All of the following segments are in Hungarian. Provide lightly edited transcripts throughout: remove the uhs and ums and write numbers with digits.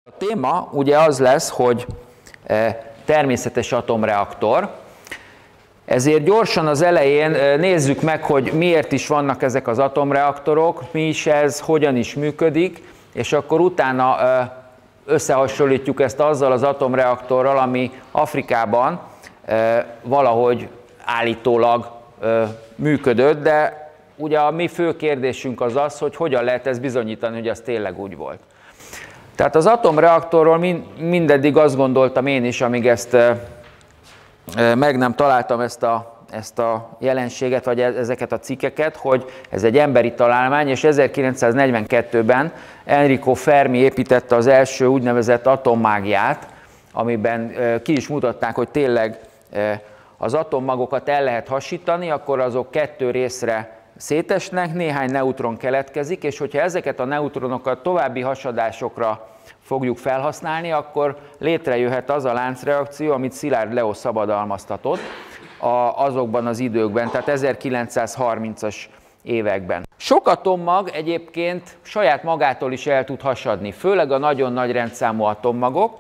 A téma ugye az lesz, hogy természetes atomreaktor. Ezért gyorsan az elején nézzük meg, hogy miért is vannak ezek az atomreaktorok, mi is ez, hogyan is működik, és akkor utána összehasonlítjuk ezt azzal az atomreaktorral, ami Afrikában valahogy állítólag működött, de ugye a mi fő kérdésünk az az, hogy hogyan lehet ezt bizonyítani, hogy az tényleg úgy volt. Tehát az atomreaktorról mindeddig azt gondoltam én is, amíg ezt meg nem találtam ezt a jelenséget, vagy ezeket a cikkeket, hogy ez egy emberi találmány, és 1942-ben Enrico Fermi építette az első úgynevezett atommágiát, amiben ki is mutatták, hogy tényleg az atommagokat el lehet hasítani, akkor azok kettő részre szétesnek, néhány neutron keletkezik, és hogyha ezeket a neutronokat további hasadásokra fogjuk felhasználni, akkor létrejöhet az a láncreakció, amit Szilárd Leó szabadalmaztatott azokban az időkben, tehát 1930-as években. Sok atommag egyébként saját magától is el tud hasadni, főleg a nagyon nagy rendszámú atommagok,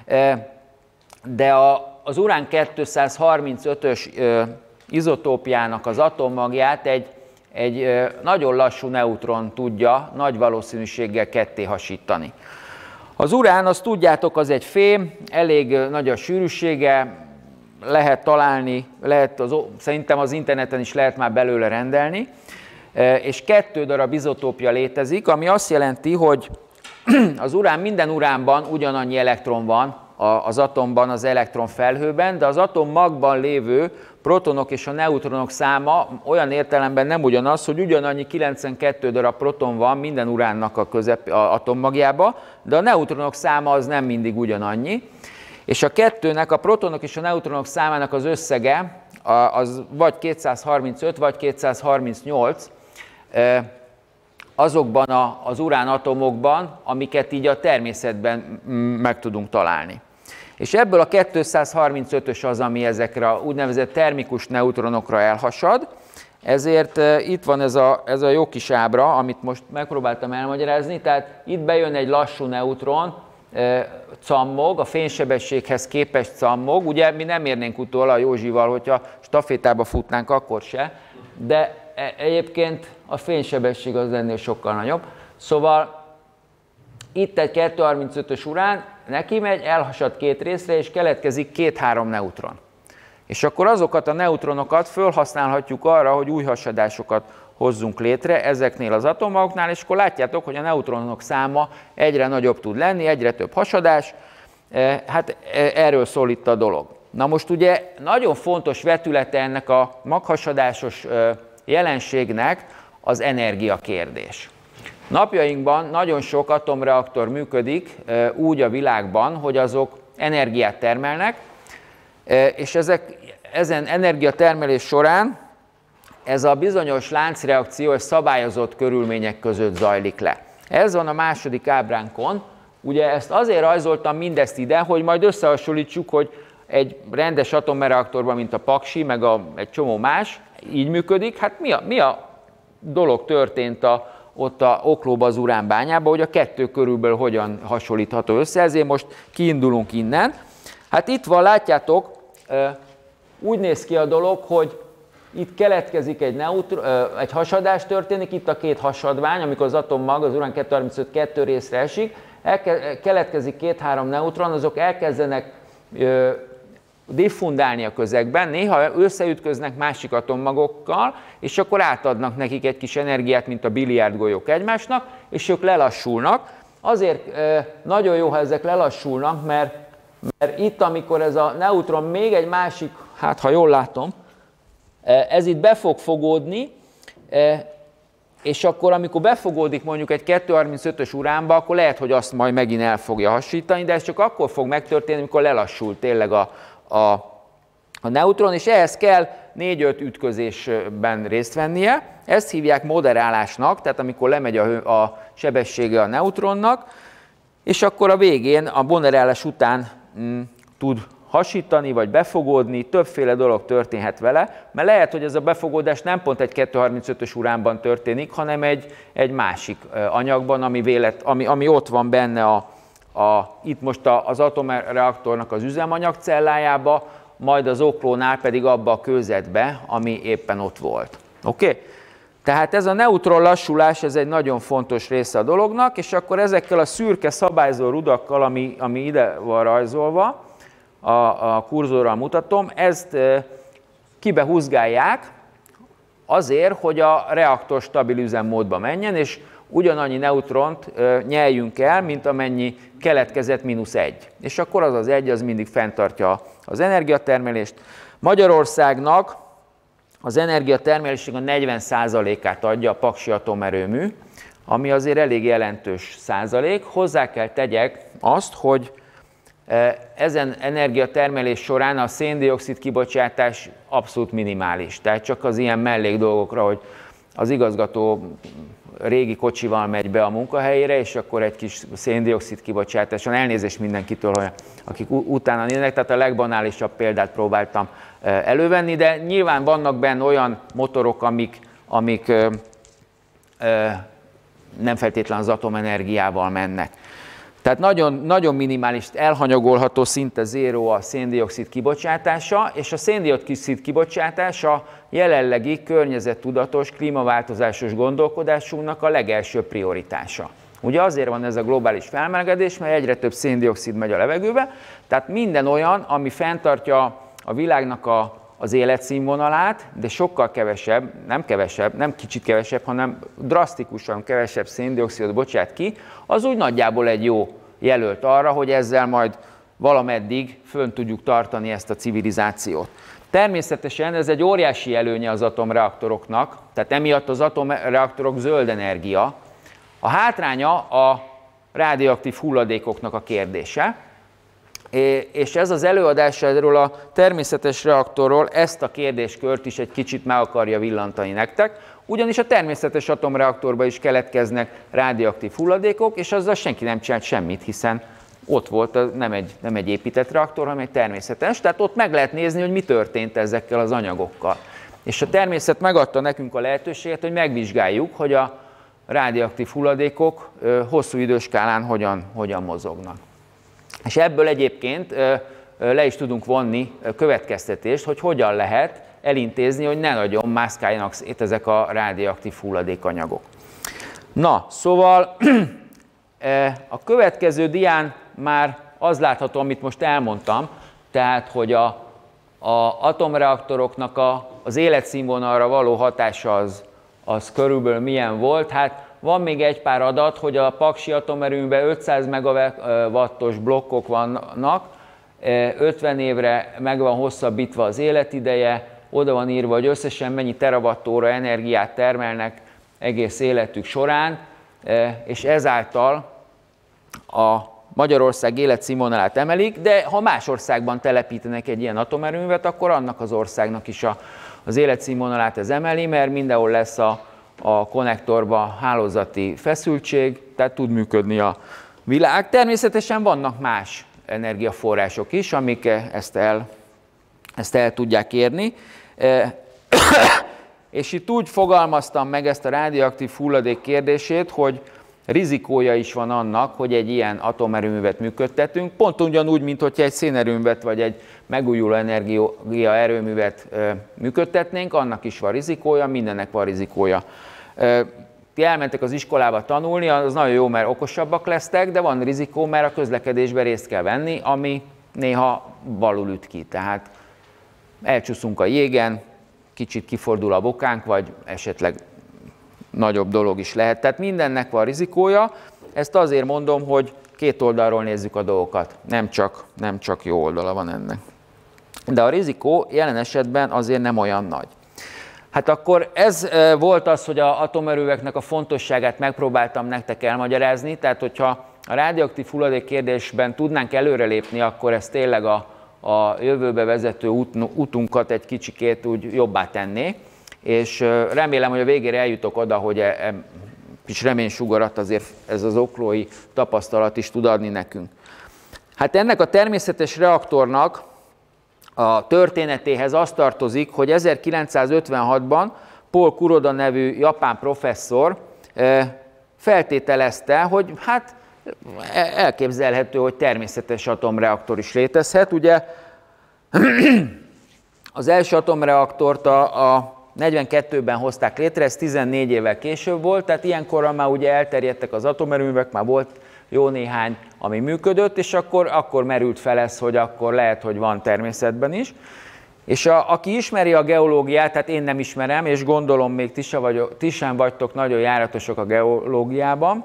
de az urán 235-ös izotópjának az atommagját egy nagyon lassú neutron tudja nagy valószínűséggel ketté hasítani. Az urán, azt tudjátok, az egy fém, elég nagy a sűrűsége, lehet találni, szerintem az interneten is lehet már belőle rendelni, és 2 darab izotópja létezik, ami azt jelenti, hogy az urán, minden uránban ugyanannyi elektron van az atomban, az elektronfelhőben, de az atommagban lévő protonok és a neutronok száma olyan értelemben nem ugyanaz, hogy ugyanannyi 92 darab proton van minden uránnak a atommagjában, de a neutronok száma az nem mindig ugyanannyi. És a kettőnek, a protonok és a neutronok számának az összege az vagy 235, vagy 238 azokban az uránatomokban, amiket így a természetben meg tudunk találni. És ebből a 235-ös az, ami ezekre a úgynevezett termikus neutronokra elhasad, ezért itt van ez a jó kis ábra, amit most megpróbáltam elmagyarázni, tehát itt bejön egy lassú neutron, cammog, a fénysebességhez képest cammog, ugye mi nem érnénk utol a Józsival, hogyha stafétába futnánk, akkor se, de egyébként a fénysebesség az ennél sokkal nagyobb. Szóval itt egy 235-ös urán, neki megy, elhasad 2 részre, és keletkezik 2-3 neutron. És akkor azokat a neutronokat felhasználhatjuk arra, hogy új hasadásokat hozzunk létre ezeknél az atommagoknál, és akkor látjátok, hogy a neutronok száma egyre nagyobb tud lenni, egyre több hasadás, hát erről szól itt a dolog. Na most ugye nagyon fontos vetülete ennek a maghasadásos jelenségnek az energiakérdés. Napjainkban nagyon sok atomreaktor működik úgy a világban, hogy azok energiát termelnek, és ezen energiatermelés során ez a bizonyos láncreakció és szabályozott körülmények között zajlik le. Ez van a második ábránkon. Ugye ezt azért rajzoltam mindezt ide, hogy majd összehasonlítsuk, hogy egy rendes atomreaktorban, mint a Paksi, meg egy csomó más, így működik. Hát mi a dolog történt ott a Oklóba, az uránbányában, hogy a kettő körülbelül hogyan hasonlítható össze, ezért most kiindulunk innen. Hát itt van, látjátok, úgy néz ki a dolog, hogy itt keletkezik egy hasadás történik, itt a 2 hasadvány, amikor az atommag, az urán-235 2 részre esik, keletkezik 2-3 neutron, azok elkezdenek diffundálni a közegben, néha összeütköznek másik atommagokkal, és akkor átadnak nekik egy kis energiát, mint a biliárdgolyók egymásnak, és ők lelassulnak. Azért nagyon jó, ha ezek lelassulnak, mert itt, amikor ez a neutron még egy másik, hát ha jól látom, ez itt be fog fogódni, és akkor, amikor befogódik mondjuk egy 235-ös uránba, akkor lehet, hogy azt majd megint el fogja hasítani, de ez csak akkor fog megtörténni, amikor lelassul tényleg a neutron, és ehhez kell 4-5 ütközésben részt vennie. Ezt hívják moderálásnak, tehát amikor lemegy a sebessége a neutronnak, és akkor a végén, a moderálás után tud hasítani, vagy befogódni, többféle dolog történhet vele, mert lehet, hogy ez a befogódás nem pont egy 235-ös uránban történik, hanem egy másik anyagban, ami ott van benne itt most az atomreaktornak az üzemanyagcellájába, majd az oklónál pedig abba a kőzetbe, ami éppen ott volt. Oké? Tehát ez a neutron lassulás, ez egy nagyon fontos része a dolognak, és akkor ezekkel a szürke szabályzó rudakkal, ami ide van rajzolva, a kurzorral mutatom, ezt kibehúzgálják azért, hogy a reaktor stabil üzemmódba menjen, és ugyanannyi neutront nyeljünk el, mint amennyi keletkezett -1. És akkor az az 1, az mindig fenntartja az energiatermelést. Magyarországnak az energiatermelésnek a 40%-át adja a Paksi atomerőmű, ami azért elég jelentős százalék. Hozzá kell tegyek azt, hogy ezen energiatermelés során a szén-dioxid kibocsátás abszolút minimális. Tehát csak az ilyen mellék dolgokra, hogy az igazgató régi kocsival megy be a munkahelyére, és akkor egy kis szén-dioxid kibocsátáson, elnézést mindenkitől, hogy akik utána néznek, tehát a legbanálisabb példát próbáltam elővenni, de nyilván vannak benne olyan motorok, amik nem feltétlenül az atomenergiával mennek. Tehát nagyon, nagyon minimális, elhanyagolható, szinte zéró a szén-dioxid kibocsátása, és a szén-dioxid kibocsátása jelenlegi környezettudatos, klímaváltozásos gondolkodásunknak a legelső prioritása. Ugye azért van ez a globális felmelegedés, mert egyre több szén-dioxid megy a levegőbe, tehát minden olyan, ami fenntartja a világnak az életszínvonalát, de sokkal kevesebb, nem kicsit kevesebb, hanem drasztikusan kevesebb szén-dioxidot bocsát ki, az úgy nagyjából egy jó jelölt arra, hogy ezzel majd valameddig fönn tudjuk tartani ezt a civilizációt. Természetesen ez egy óriási előnye az atomreaktoroknak, tehát emiatt az atomreaktorok zöld energia. A hátránya a radioaktív hulladékoknak a kérdése, és ez az előadás erről a természetes reaktorról ezt a kérdéskört is egy kicsit meg akarja villantani nektek, ugyanis a természetes atomreaktorban is keletkeznek radioaktív hulladékok, és azzal senki nem csinált semmit, hiszen ott volt, nem egy épített reaktor, hanem egy természetes, tehát ott meg lehet nézni, hogy mi történt ezekkel az anyagokkal. És a természet megadta nekünk a lehetőséget, hogy megvizsgáljuk, hogy a radioaktív hulladékok hosszú időskálán hogyan mozognak. És ebből egyébként le is tudunk vonni következtetést, hogy hogyan lehet elintézni, hogy ne nagyon mászkáljanak szét ezek a radioaktív hulladékanyagok. Na, szóval a következő dián már az látható, amit most elmondtam, tehát, hogy az atomreaktoroknak az életszínvonalra való hatása az körülbelül milyen volt. Hát van még egy pár adat, hogy a Paksi atomerőműben 500 megawattos blokkok vannak, 50 évre meg van hosszabbítva az életideje, oda van írva, hogy összesen mennyi terawattóra energiát termelnek egész életük során, és ezáltal a Magyarország életszínvonalát emelik, de ha más országban telepítenek egy ilyen atomerőművet, akkor annak az országnak is az életszínvonalát ez emeli, mert mindenhol lesz a konnektorban hálózati feszültség, tehát tud működni a világ. Természetesen vannak más energiaforrások is, amik ezt el tudják érni. És itt úgy fogalmaztam meg ezt a radioaktív hulladék kérdését, hogy rizikója is van annak, hogy egy ilyen atomerőművet működtetünk, pont ugyanúgy, mint hogyha egy szénerőművet vagy egy megújuló energia erőművet működtetnénk, annak is van rizikója, mindennek van rizikója. Ti elmentek az iskolába tanulni, az nagyon jó, mert okosabbak lesztek, de van rizikó, mert a közlekedésben részt kell venni, ami néha balul üt ki. Tehát elcsúszunk a jégen, kicsit kifordul a bokánk, vagy esetleg nagyobb dolog is lehet. Tehát mindennek van rizikója. Ezt azért mondom, hogy két oldalról nézzük a dolgokat. Nem csak jó oldala van ennek. De a rizikó jelen esetben azért nem olyan nagy. Hát akkor ez volt az, hogy az atomerőműveknek a fontosságát megpróbáltam nektek elmagyarázni. Tehát, hogyha a radioaktív hulladék kérdésben tudnánk előrelépni, akkor ez tényleg a jövőbe vezető utunkat egy kicsikét úgy jobbá tenné. És remélem, hogy a végére eljutok oda, hogy kis reménysugarat azért ez az oklói tapasztalat is tud adni nekünk. Hát ennek a természetes reaktornak a történetéhez az tartozik, hogy 1956-ban Paul Kuroda nevű japán professzor feltételezte, hogy hát elképzelhető, hogy természetes atomreaktor is létezhet. Ugye az első atomreaktort a 42-ben hozták létre, ez 14 évvel később volt, tehát ilyenkorra már ugye elterjedtek az atomerőművek, már volt jó néhány, ami működött, és akkor merült fel ez, hogy akkor lehet, hogy van természetben is. És aki ismeri a geológiát, tehát én nem ismerem, és gondolom még ti sem vagytok nagyon járatosak a geológiában,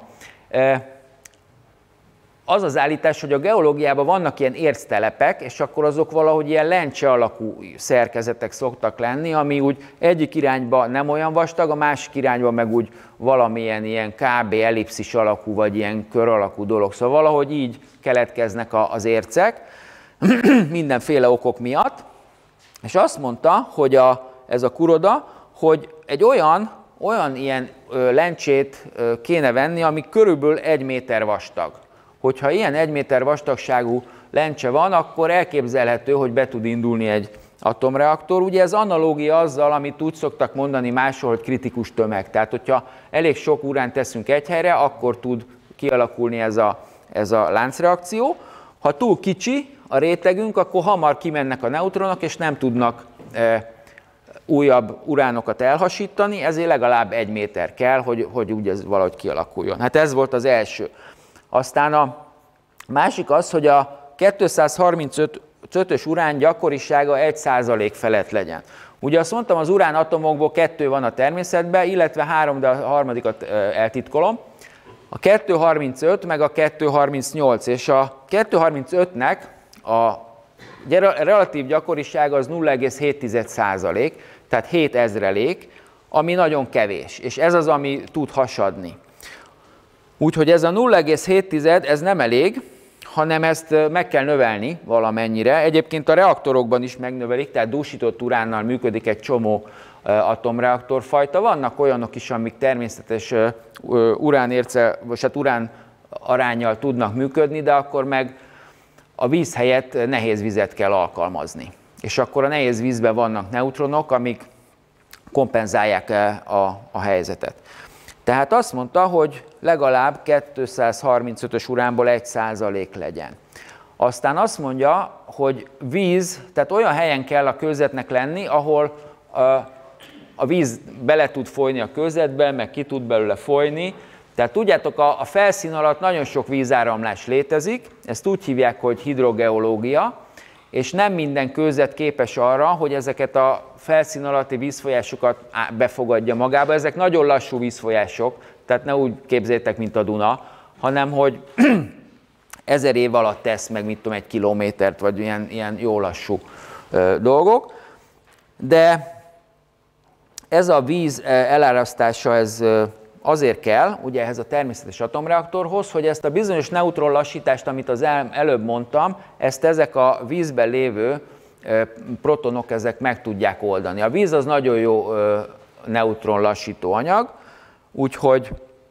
az az állítás, hogy a geológiában vannak ilyen érctelepek, és akkor azok valahogy ilyen lencse alakú szerkezetek szoktak lenni, ami úgy egyik irányba nem olyan vastag, a másik irányba meg úgy valamilyen ilyen kb. Ellipszis alakú, vagy ilyen kör alakú dolog. Szóval valahogy így keletkeznek az ércek, mindenféle okok miatt. És azt mondta, hogy ez a Kuroda, hogy egy olyan ilyen lencsét kéne venni, ami körülbelül 1 méter vastag. Hogyha ilyen 1 méter vastagságú lencse van, akkor elképzelhető, hogy be tud indulni egy atomreaktor. Ugye ez analógia azzal, amit úgy szoktak mondani máshol, hogy kritikus tömeg. Tehát, hogyha elég sok uránt teszünk egy helyre, akkor tud kialakulni ez a láncreakció. Ha túl kicsi a rétegünk, akkor hamar kimennek a neutronok, és nem tudnak újabb uránokat elhasítani, ezért legalább 1 méter kell, hogy úgy ez valahogy kialakuljon. Hát ez volt az első. Aztán a másik az, hogy a 235-ös urán gyakorisága 1% felett legyen. Ugye azt mondtam, az urán atomokból 2 van a természetben, illetve 3, de a harmadikat eltitkolom. A 235 meg a 238, és a 235-nek a relatív gyakorisága az 0,7%, tehát 7/1000, ami nagyon kevés, és ez az, ami tud hasadni. Úgyhogy ez a 0,7 ez nem elég, hanem ezt meg kell növelni valamennyire. Egyébként a reaktorokban is megnövelik, tehát dúsított uránnal működik egy csomó atomreaktorfajta. Vannak olyanok is, amik természetes uránérce, vagy hát urán aránnyal tudnak működni, de akkor meg a víz helyett nehéz vizet kell alkalmazni. És akkor a nehéz vízben vannak neutronok, amik kompenzálják a helyzetet. Tehát azt mondta, hogy legalább 235-ös uránból 1% legyen. Aztán azt mondja, hogy víz, tehát olyan helyen kell a kőzetnek lenni, ahol a víz bele tud folyni a kőzetbe, meg ki tud belőle folyni. Tehát tudjátok, a felszín alatt nagyon sok vízáramlás létezik, ezt úgy hívják, hogy hidrogeológia, és nem minden kőzet képes arra, hogy ezeket a felszín alatti vízfolyásokat befogadja magába. Ezek nagyon lassú vízfolyások, tehát ne úgy képzeljétek, mint a Duna, hanem hogy 1000 év alatt tesz meg, mit tudom, 1 kilométert, vagy ilyen jó lassú dolgok. De ez a víz elárasztása, ez azért kell, ugye ehhez a természetes atomreaktorhoz, hogy ezt a bizonyos neutron lassítást, amit az előbb mondtam, ezt ezek a vízben lévő protonok ezek meg tudják oldani. A víz az nagyon jó neutron lassító anyag, úgyhogy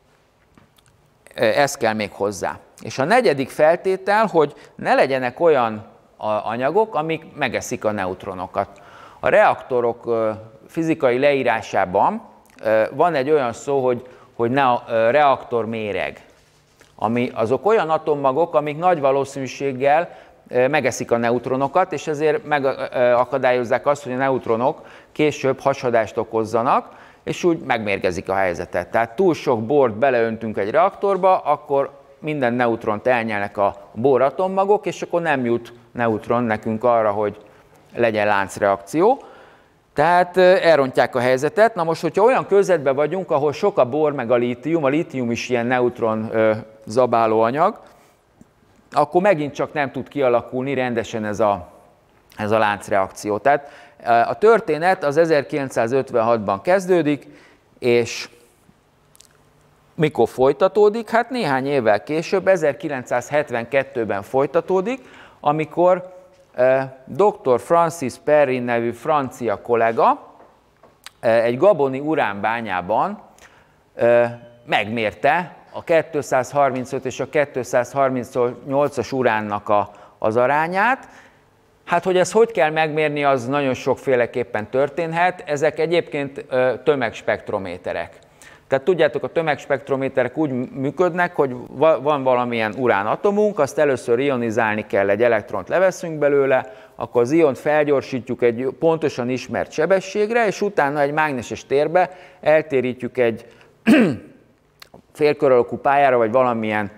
ez kell még hozzá. És a negyedik feltétel, hogy ne legyenek olyan anyagok, amik megeszik a neutronokat. A reaktorok fizikai leírásában van egy olyan szó, hogy reaktorméreg, ami azok olyan atommagok, amik nagy valószínűséggel megeszik a neutronokat, és ezért megakadályozzák azt, hogy a neutronok később hasadást okozzanak, és úgy megmérgezik a helyzetet. Tehát túl sok bort beleöntünk egy reaktorba, akkor minden neutront elnyelnek a bor atommagok, és akkor nem jut neutron nekünk arra, hogy legyen láncreakció. Tehát elrontják a helyzetet. Na most, hogyha olyan körzetben vagyunk, ahol sok a bor meg a lítium is ilyen neutron zabáló anyag, akkor megint csak nem tud kialakulni rendesen ez a láncreakció. Tehát a történet az 1956-ban kezdődik, és mikor folytatódik? Hát néhány évvel később, 1972-ben folytatódik, amikor dr. Francis Perrin nevű francia kollega egy gaboni uránbányában megmérte a 235 és a 238-as uránnak az arányát. Hát, hogy ezt hogy kell megmérni, az nagyon sokféleképpen történhet. Ezek egyébként tömegspektrométerek. Tehát tudjátok, a tömegspektrométerek úgy működnek, hogy van valamilyen uránatomunk, azt először ionizálni kell, egy elektront leveszünk belőle, akkor az iont felgyorsítjuk egy pontosan ismert sebességre, és utána egy mágneses térbe eltérítjük egy félkör alakú pályára, vagy valamilyen,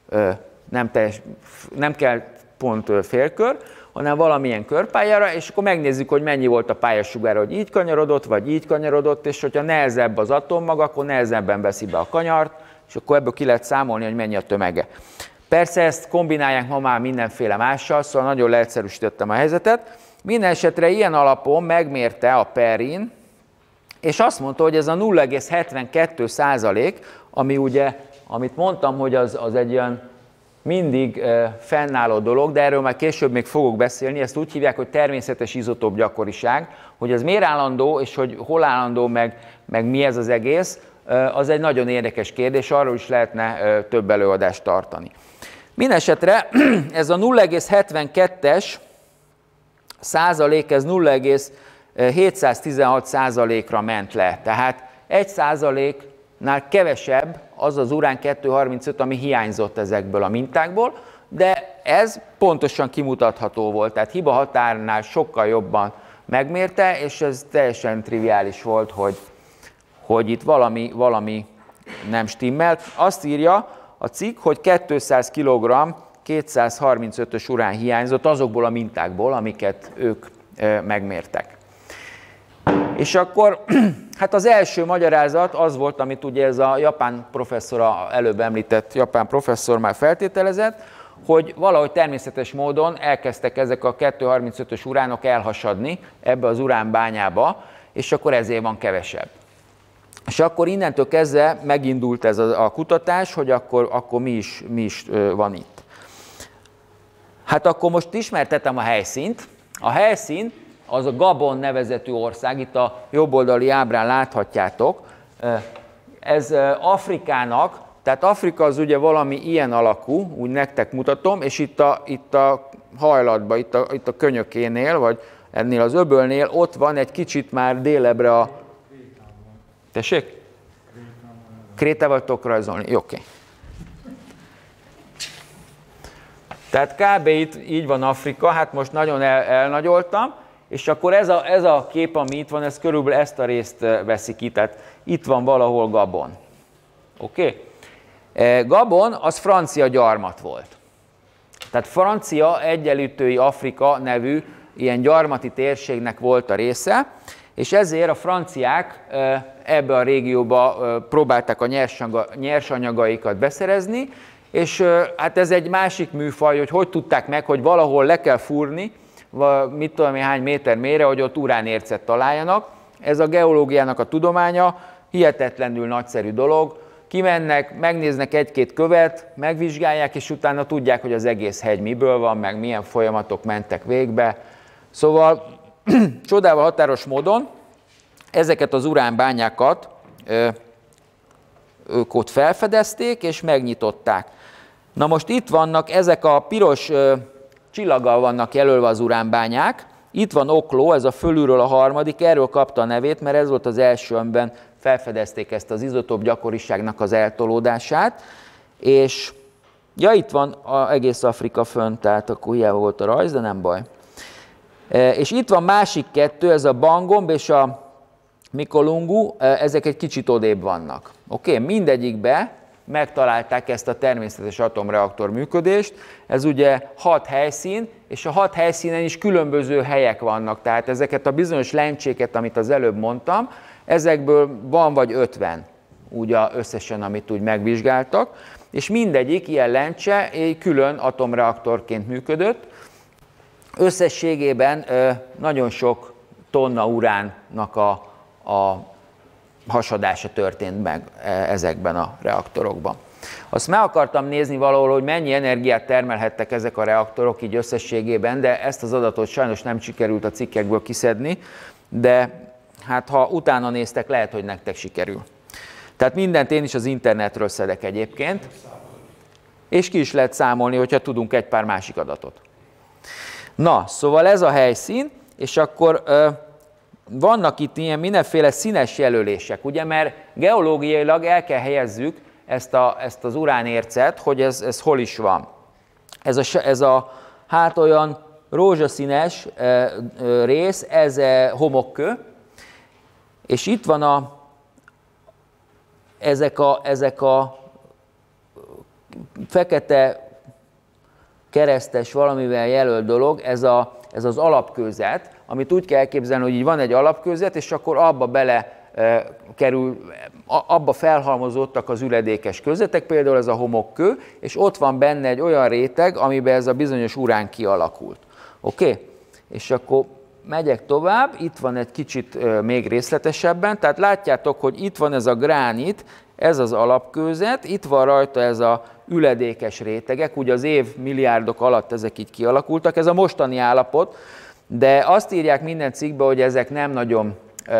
nem kell pont félkör, hanem valamilyen körpályára, és akkor megnézzük, hogy mennyi volt a pályasugár, hogy így kanyarodott, vagy így kanyarodott, és hogyha nehezebb az atommag, akkor nehezebben veszi be a kanyart, és akkor ebből ki lehet számolni, hogy mennyi a tömege. Persze ezt kombinálják ma már mindenféle mással, szóval nagyon leegyszerűsítettem a helyzetet. Minden esetre ilyen alapon megmérte a Perrin, és azt mondta, hogy ez a 0,72%, ami ugye, amit mondtam, hogy az egy olyan mindig fennálló dolog, de erről már később még fogok beszélni, ezt úgy hívják, hogy természetes izotóp gyakoriság, hogy ez miért állandó, és hogy hol állandó, meg mi ez az egész, az egy nagyon érdekes kérdés, arról is lehetne több előadást tartani. Mindenesetre ez a 0,72-es százalék, ez 0,716 százalékra ment le, tehát 1%-nál kevesebb az az urán-235, ami hiányzott ezekből a mintákból, de ez pontosan kimutatható volt, tehát hiba határnál sokkal jobban megmérte, és ez teljesen triviális volt, hogy itt valami nem stimmel. Azt írja a cikk, hogy 200 kg 235-ös urán hiányzott azokból a mintákból, amiket ők megmértek. És akkor hát az első magyarázat az volt, amit ugye ez a japán professzor, előbb említett japán professzor már feltételezett, hogy valahogy természetes módon elkezdtek ezek a 235-ös uránok elhasadni ebbe az uránbányába, és akkor ezért van kevesebb. És akkor innentől kezdve megindult ez a kutatás, hogy akkor mi is van itt. Hát akkor most ismertetem a helyszínt. A helyszín az a Gabon nevezetű ország, itt a jobboldali ábrán láthatjátok. Ez Afrikának, tehát Afrika az ugye valami ilyen alakú, úgy nektek mutatom, és itt a hajlatban, itt a könyökénél, vagy ennél az öbölnél, ott van egy kicsit már délebbre a... Tessék? Krétával tudok rajzolni? Jó, oké. Tehát kb. Itt így van Afrika, hát most nagyon elnagyoltam, és akkor ez a kép, ami itt van, ez körülbelül ezt a részt veszi ki, tehát itt van valahol Gabon. Oké? Gabon az francia gyarmat volt. Tehát Francia Egyenlítői Afrika nevű ilyen gyarmati térségnek volt a része, és ezért a franciák ebbe a régióba próbálták a nyersanyagaikat beszerezni, és hát ez egy másik műfaj, hogy tudták meg, hogy valahol le kell fúrni, mit tudom én hány méter mélyre, hogy ott uránércet találjanak. Ez a geológiának a tudománya, hihetetlenül nagyszerű dolog. Kimennek, megnéznek egy-két követ, megvizsgálják, és utána tudják, hogy az egész hegy miből van, meg milyen folyamatok mentek végbe. Szóval csodával határos módon ezeket az uránbányákat ők ott felfedezték, és megnyitották. Na most itt vannak, ezek a piros csillaggal vannak jelölve az uránbányák. Itt van Okló, ez a fölülről a harmadik, erről kapta a nevét, mert ez volt az első, amiben felfedezték ezt az izotóp gyakoriságnak az eltolódását. És ja, itt van egész Afrika fönt, tehát akkor hiába volt a rajz, de nem baj. És itt van másik kettő, ez a Bangomb és a Mikolungu, ezek egy kicsit odébb vannak. Oké, mindegyikbe megtalálták ezt a természetes atomreaktor működést, ez ugye 6 helyszín, és a 6 helyszínen is különböző helyek vannak, tehát ezeket a bizonyos lencséket, amit az előbb mondtam, ezekből van vagy 50, úgy összesen, amit úgy megvizsgáltak, és mindegyik ilyen lencse egy külön atomreaktorként működött. Összességében nagyon sok tonna uránnak a hasadása történt meg ezekben a reaktorokban. Azt meg akartam nézni valahol, hogy mennyi energiát termelhettek ezek a reaktorok így összességében, de ezt az adatot sajnos nem sikerült a cikkekből kiszedni, de hát ha utána néztek, lehet, hogy nektek sikerül. Tehát mindent én is az internetről szedek egyébként, és ki is lehet számolni, hogyha tudunk egy pár másik adatot. Na, szóval ez a helyszín, és akkor vannak itt ilyen mindenféle színes jelölések, ugye, mert geológiailag el kell helyezzük ezt az uránércet, hogy ez hol is van. Ez a hát olyan rózsaszínes rész, ez homokkő, és itt van ezek a fekete keresztes valamivel jelölt dolog, ez az alapkőzet, amit úgy kell elképzelni, hogy így van egy alapkőzet, és akkor abba bele kerül, abba felhalmozódtak az üledékes kőzetek, például ez a homokkő, és ott van benne egy olyan réteg, amiben ez a bizonyos urán kialakult. Oké? És akkor megyek tovább, itt van egy kicsit még részletesebben, tehát látjátok, hogy itt van ez a gránit, ez az alapkőzet, itt van rajta ez a üledékes rétegek, ugye az év milliárdok alatt ezek így kialakultak, ez a mostani állapot, de azt írják minden cikkben, hogy ezek nem nagyon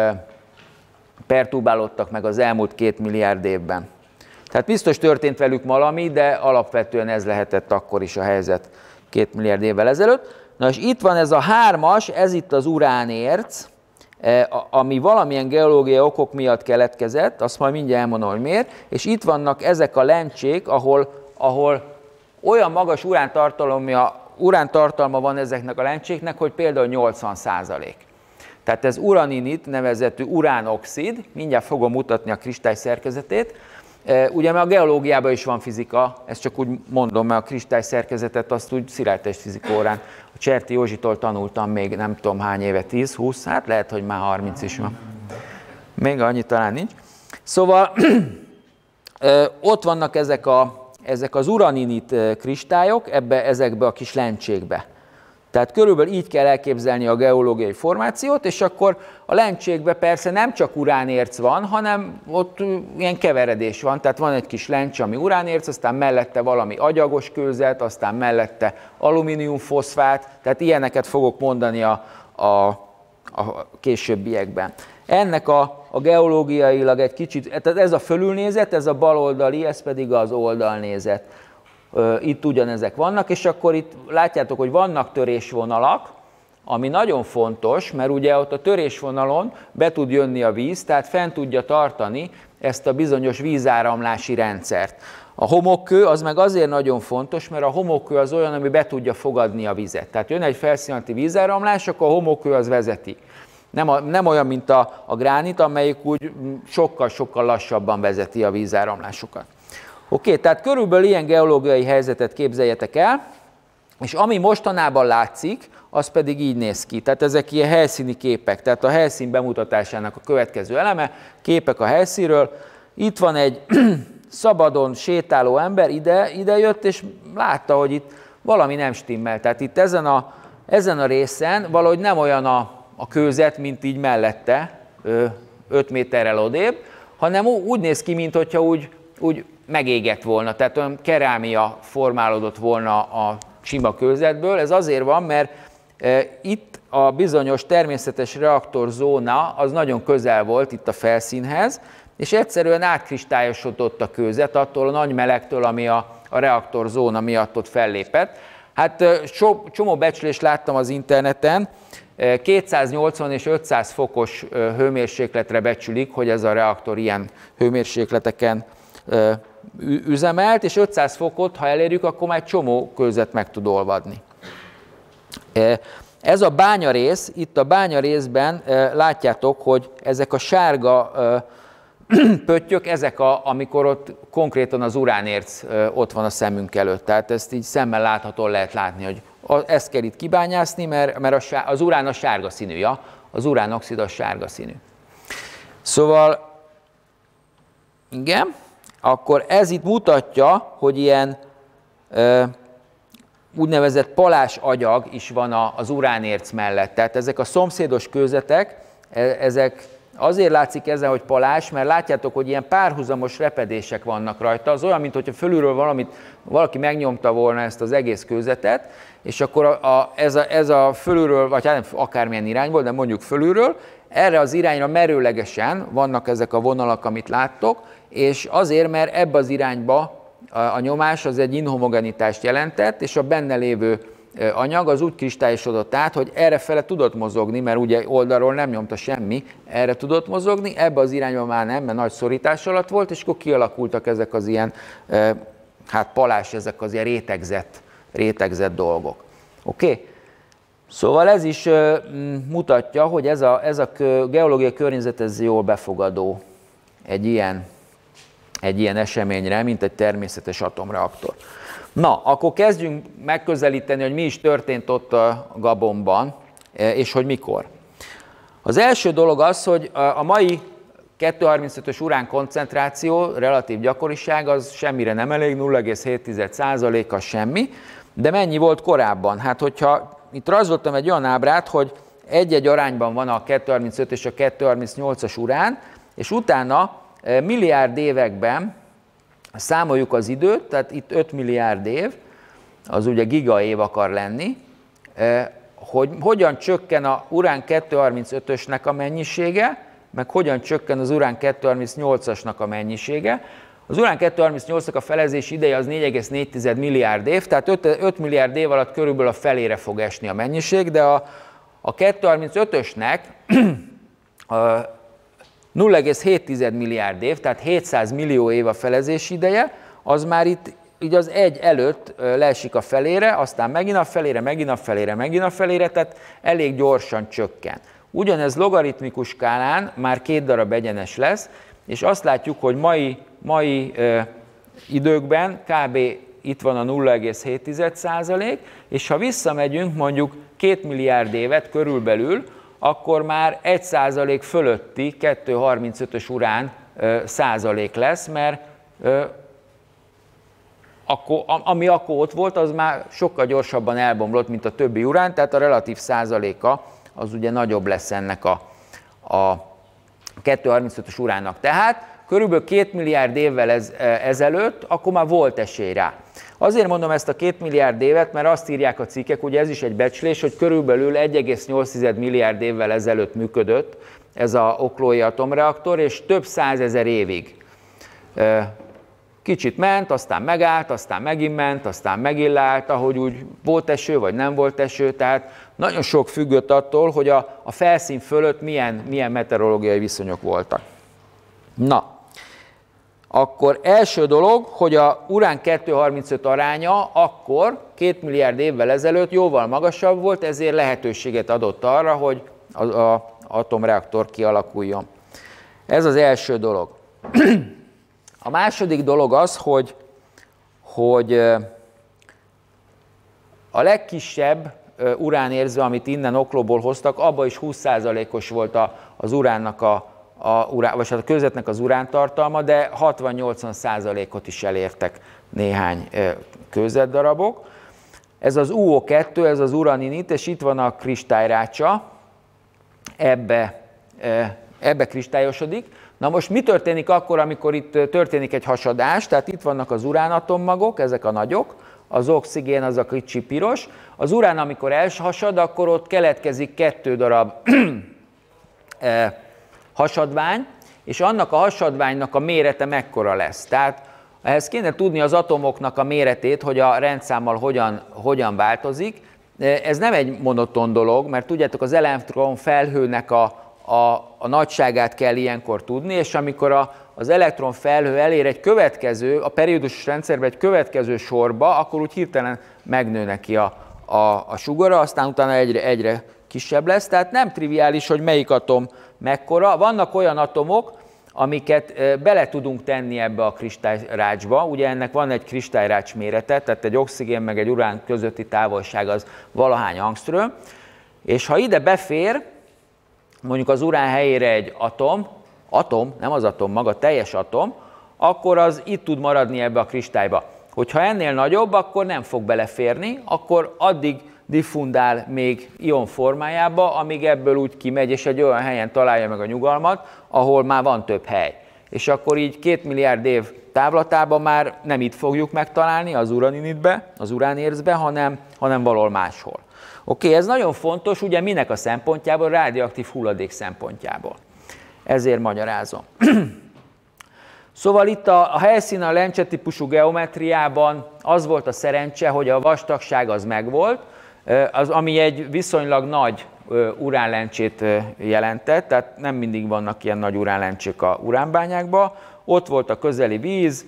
perturbálódtak meg az elmúlt 2 milliárd évben. Tehát biztos történt velük valami, de alapvetően ez lehetett akkor is a helyzet 2 milliárd évvel ezelőtt. Na és itt van ez a 3-as, ez itt az uránérc, ami valamilyen geológiai okok miatt keletkezett, azt majd mindjárt elmondom, hogy miért, és itt vannak ezek a lencsék, ahol olyan magas urántartalma van ezeknek a lencséknek, hogy például 80%. Tehát ez uraninit nevezetű uránoxid, mindjárt fogom mutatni a kristály szerkezetét. Ugye mert a geológiában is van fizika, ezt csak úgy mondom, mert a kristály szerkezetet azt úgy szilárdtestfizika órán, a Cserti Józsitól tanultam még nem tudom hány éve, 10-20, hát lehet, hogy már 30 is van. Még annyi talán nincs. Szóval ott vannak ezek az uraninit kristályok ezekbe a kis lencsékbe. Tehát körülbelül így kell elképzelni a geológiai formációt, és akkor a lencsékben persze nem csak uránérc van, hanem ott ilyen keveredés van, tehát van egy kis lencse, ami uránérc, aztán mellette valami agyagos kőzet, aztán mellette alumíniumfoszfát, tehát ilyeneket fogok mondani a későbbiekben. Ennek a geológiailag egy kicsit, tehát ez a fölülnézet, ez a baloldali, ez pedig az oldalnézet. Itt ugyanezek vannak, és akkor itt látjátok, hogy vannak törésvonalak, ami nagyon fontos, mert ugye ott a törésvonalon be tud jönni a víz, tehát fent tudja tartani ezt a bizonyos vízáramlási rendszert. A homokkő az meg azért nagyon fontos, mert a homokkő az olyan, ami be tudja fogadni a vizet. Tehát jön egy felszín alatti vízáramlás, akkor a homokkő az vezeti. Nem olyan, mint a gránit, amelyik úgy sokkal-sokkal lassabban vezeti a vízáramlásokat. Oké, tehát körülbelül ilyen geológiai helyzetet képzeljetek el, és ami mostanában látszik, az pedig így néz ki. Tehát ezek ilyen helyszíni képek, tehát a helyszín bemutatásának a következő eleme, képek a helyszínről. Itt van egy szabadon sétáló ember, ide jött, és látta, hogy itt valami nem stimmel. Tehát itt ezen a részen valahogy nem olyan a kőzet, mint így mellette, 5 méterrel odébb, hanem úgy néz ki, mintha úgy megégett volna, tehát olyan kerámia formálódott volna a sima kőzetből. Ez azért van, mert itt a bizonyos természetes reaktorzóna az nagyon közel volt itt a felszínhez, és egyszerűen átkristályosodott a kőzet attól a nagy melegtől, ami a reaktorzóna miatt ott fellépett. Hát csomó becslést láttam az interneten, 280 és 500 fokos hőmérsékletre becsülik, hogy ez a reaktor ilyen hőmérsékleteken üzemelt, és 500 fokot, ha elérjük, akkor már egy csomó kőzet meg tud olvadni. Ez a bányarész, itt a bányarészben látjátok, hogy ezek a sárga pöttyök, amikor ott konkrétan az uránérc ott van a szemünk előtt. Tehát ezt így szemmel láthatóan lehet látni, hogy ezt kell itt kibányászni, mert az urán a sárga színű, az uránoxid a sárga színű. Szóval, igen, akkor ez itt mutatja, hogy ilyen úgynevezett palás agyag is van az uránérc mellett. Tehát ezek a szomszédos kőzetek, ezek azért látszik ezen, hogy palás, mert látjátok, hogy ilyen párhuzamos repedések vannak rajta. Az olyan, mintha fölülről valaki megnyomta volna ezt az egész kőzetet, és akkor ez a fölülről, vagy hát akármilyen irányból, de mondjuk fölülről, erre az irányra merőlegesen vannak ezek a vonalak, amit láttok, és azért, mert ebbe az irányba a nyomás az egy inhomogenitást jelentett, és a benne lévő anyag az úgy kristályosodott át, hogy errefele tudott mozogni, mert ugye oldalról nem nyomta semmi, erre tudott mozogni, ebbe az irányba már nem, mert nagy szorítás alatt volt, és akkor kialakultak ezek az ilyen, hát palás, ezek az ilyen rétegzett dolgok. Oké? Szóval ez is mutatja, hogy ez a geológiai környezet ez jól befogadó egy ilyen eseményre, mint egy természetes atomreaktor. Na, akkor kezdjünk megközelíteni, hogy mi is történt ott a Gabonban, és hogy mikor. Az első dolog az, hogy a mai 235-ös urán koncentráció, relatív gyakoriság, az semmire nem elég, 0,7% az semmi, de mennyi volt korábban? Hát, hogyha itt rajzoltam egy olyan ábrát, hogy egy-egy arányban van a 235 és a 238-as urán, és utána milliárd években számoljuk az időt, tehát itt 5 milliárd év, az ugye gigaév akar lenni, hogy hogyan csökken a urán 235-ösnek a mennyisége, meg hogyan csökken az urán 238-asnak a mennyisége. Az urán 238-nak a felezési ideje az 4,4 milliárd év, tehát 5 milliárd év alatt körülbelül a felére fog esni a mennyiség, de a 235-ösnek 0,7 milliárd év, tehát 700 millió év a felezési ideje, az már itt így az egy előtt leesik a felére, aztán megint a felére, megint a felére, megint a felére, tehát elég gyorsan csökken. Ugyanez logaritmikus skálán már 2 darab egyenes lesz, és azt látjuk, hogy mai időkben kb. Itt van a 0,7%, és ha visszamegyünk mondjuk 2 milliárd évet körülbelül, akkor már 1% fölötti 235-ös urán százalék lesz, mert ami akkor ott volt, az már sokkal gyorsabban elbomlott, mint a többi urán, tehát a relatív százaléka az ugye nagyobb lesz ennek a 235-ös uránnak. Tehát körülbelül 2 milliárd évvel ezelőtt, akkor már volt esély rá. Azért mondom ezt a 2 milliárd évet, mert azt írják a cikkek, ugye ez is egy becslés, hogy körülbelül 1,8 milliárd évvel ezelőtt működött ez a oklói atomreaktor, és több százezer évig. Kicsit ment, aztán megállt, aztán megint ment, aztán megint állt, ahogy úgy volt eső, vagy nem volt eső, tehát nagyon sok függött attól, hogy a felszín fölött milyen meteorológiai viszonyok voltak. Na, akkor első dolog, hogy a urán-235 aránya akkor 2 milliárd évvel ezelőtt jóval magasabb volt, ezért lehetőséget adott arra, hogy az atomreaktor kialakuljon. Ez az első dolog. A második dolog az, hogy a legkisebb uránérző, amit innen Oklóból hoztak, abban is 20%-os volt az uránnak vagy a kőzetnek az urántartalma, de 60-80%-ot is elértek néhány kőzetdarabok. Ez az UO2, ez az uraninit, és itt van a kristályrácsa, ebbe kristályosodik. Na most mi történik akkor, amikor itt történik egy hasadás? Tehát itt vannak az uránatommagok, ezek a nagyok, az oxigén az a kicsi piros. Az urán, amikor elhasad, akkor ott keletkezik 2 darab hasadvány, és annak a hasadványnak a mérete mekkora lesz. Tehát ehhez kéne tudni az atomoknak a méretét, hogy a rendszámmal hogyan változik. Ez nem egy monoton dolog, mert tudjátok, az elektron felhőnek a nagyságát kell ilyenkor tudni, és amikor az elektron felhő elér egy következő, a periódusos rendszerben egy következő sorba, akkor úgy hirtelen megnő neki a sugara, aztán utána egyre kisebb lesz. Tehát nem triviális, hogy melyik atom mekkora. Vannak olyan atomok, amiket bele tudunk tenni ebbe a kristályrácsba. Ugye ennek van egy kristályrács mérete, tehát egy oxigén meg egy urán közötti távolság az valahány angström, és ha ide befér, mondjuk az urán helyére egy atom, nem az atom maga, teljes atom, akkor az itt tud maradni ebbe a kristályba. Hogyha ennél nagyobb, akkor nem fog beleférni, akkor addig diffundál még ion formájába, amíg ebből úgy kimegy, és egy olyan helyen találja meg a nyugalmat, ahol már van több hely. És akkor így 2 milliárd év távlatában már nem itt fogjuk megtalálni az uraninitbe, az uránérzbe, hanem valahol máshol. Oké, ez nagyon fontos, ugye minek a szempontjából, a rádióaktív hulladék szempontjából. Ezért magyarázom. Szóval itt a helyszínen, a Lencse típusú geometriában az volt a szerencse, hogy a vastagság az megvolt, ami egy viszonylag nagy uránlencsét jelentett, tehát nem mindig vannak ilyen nagy uránlencsék a uránbányákban. Ott volt a közeli víz,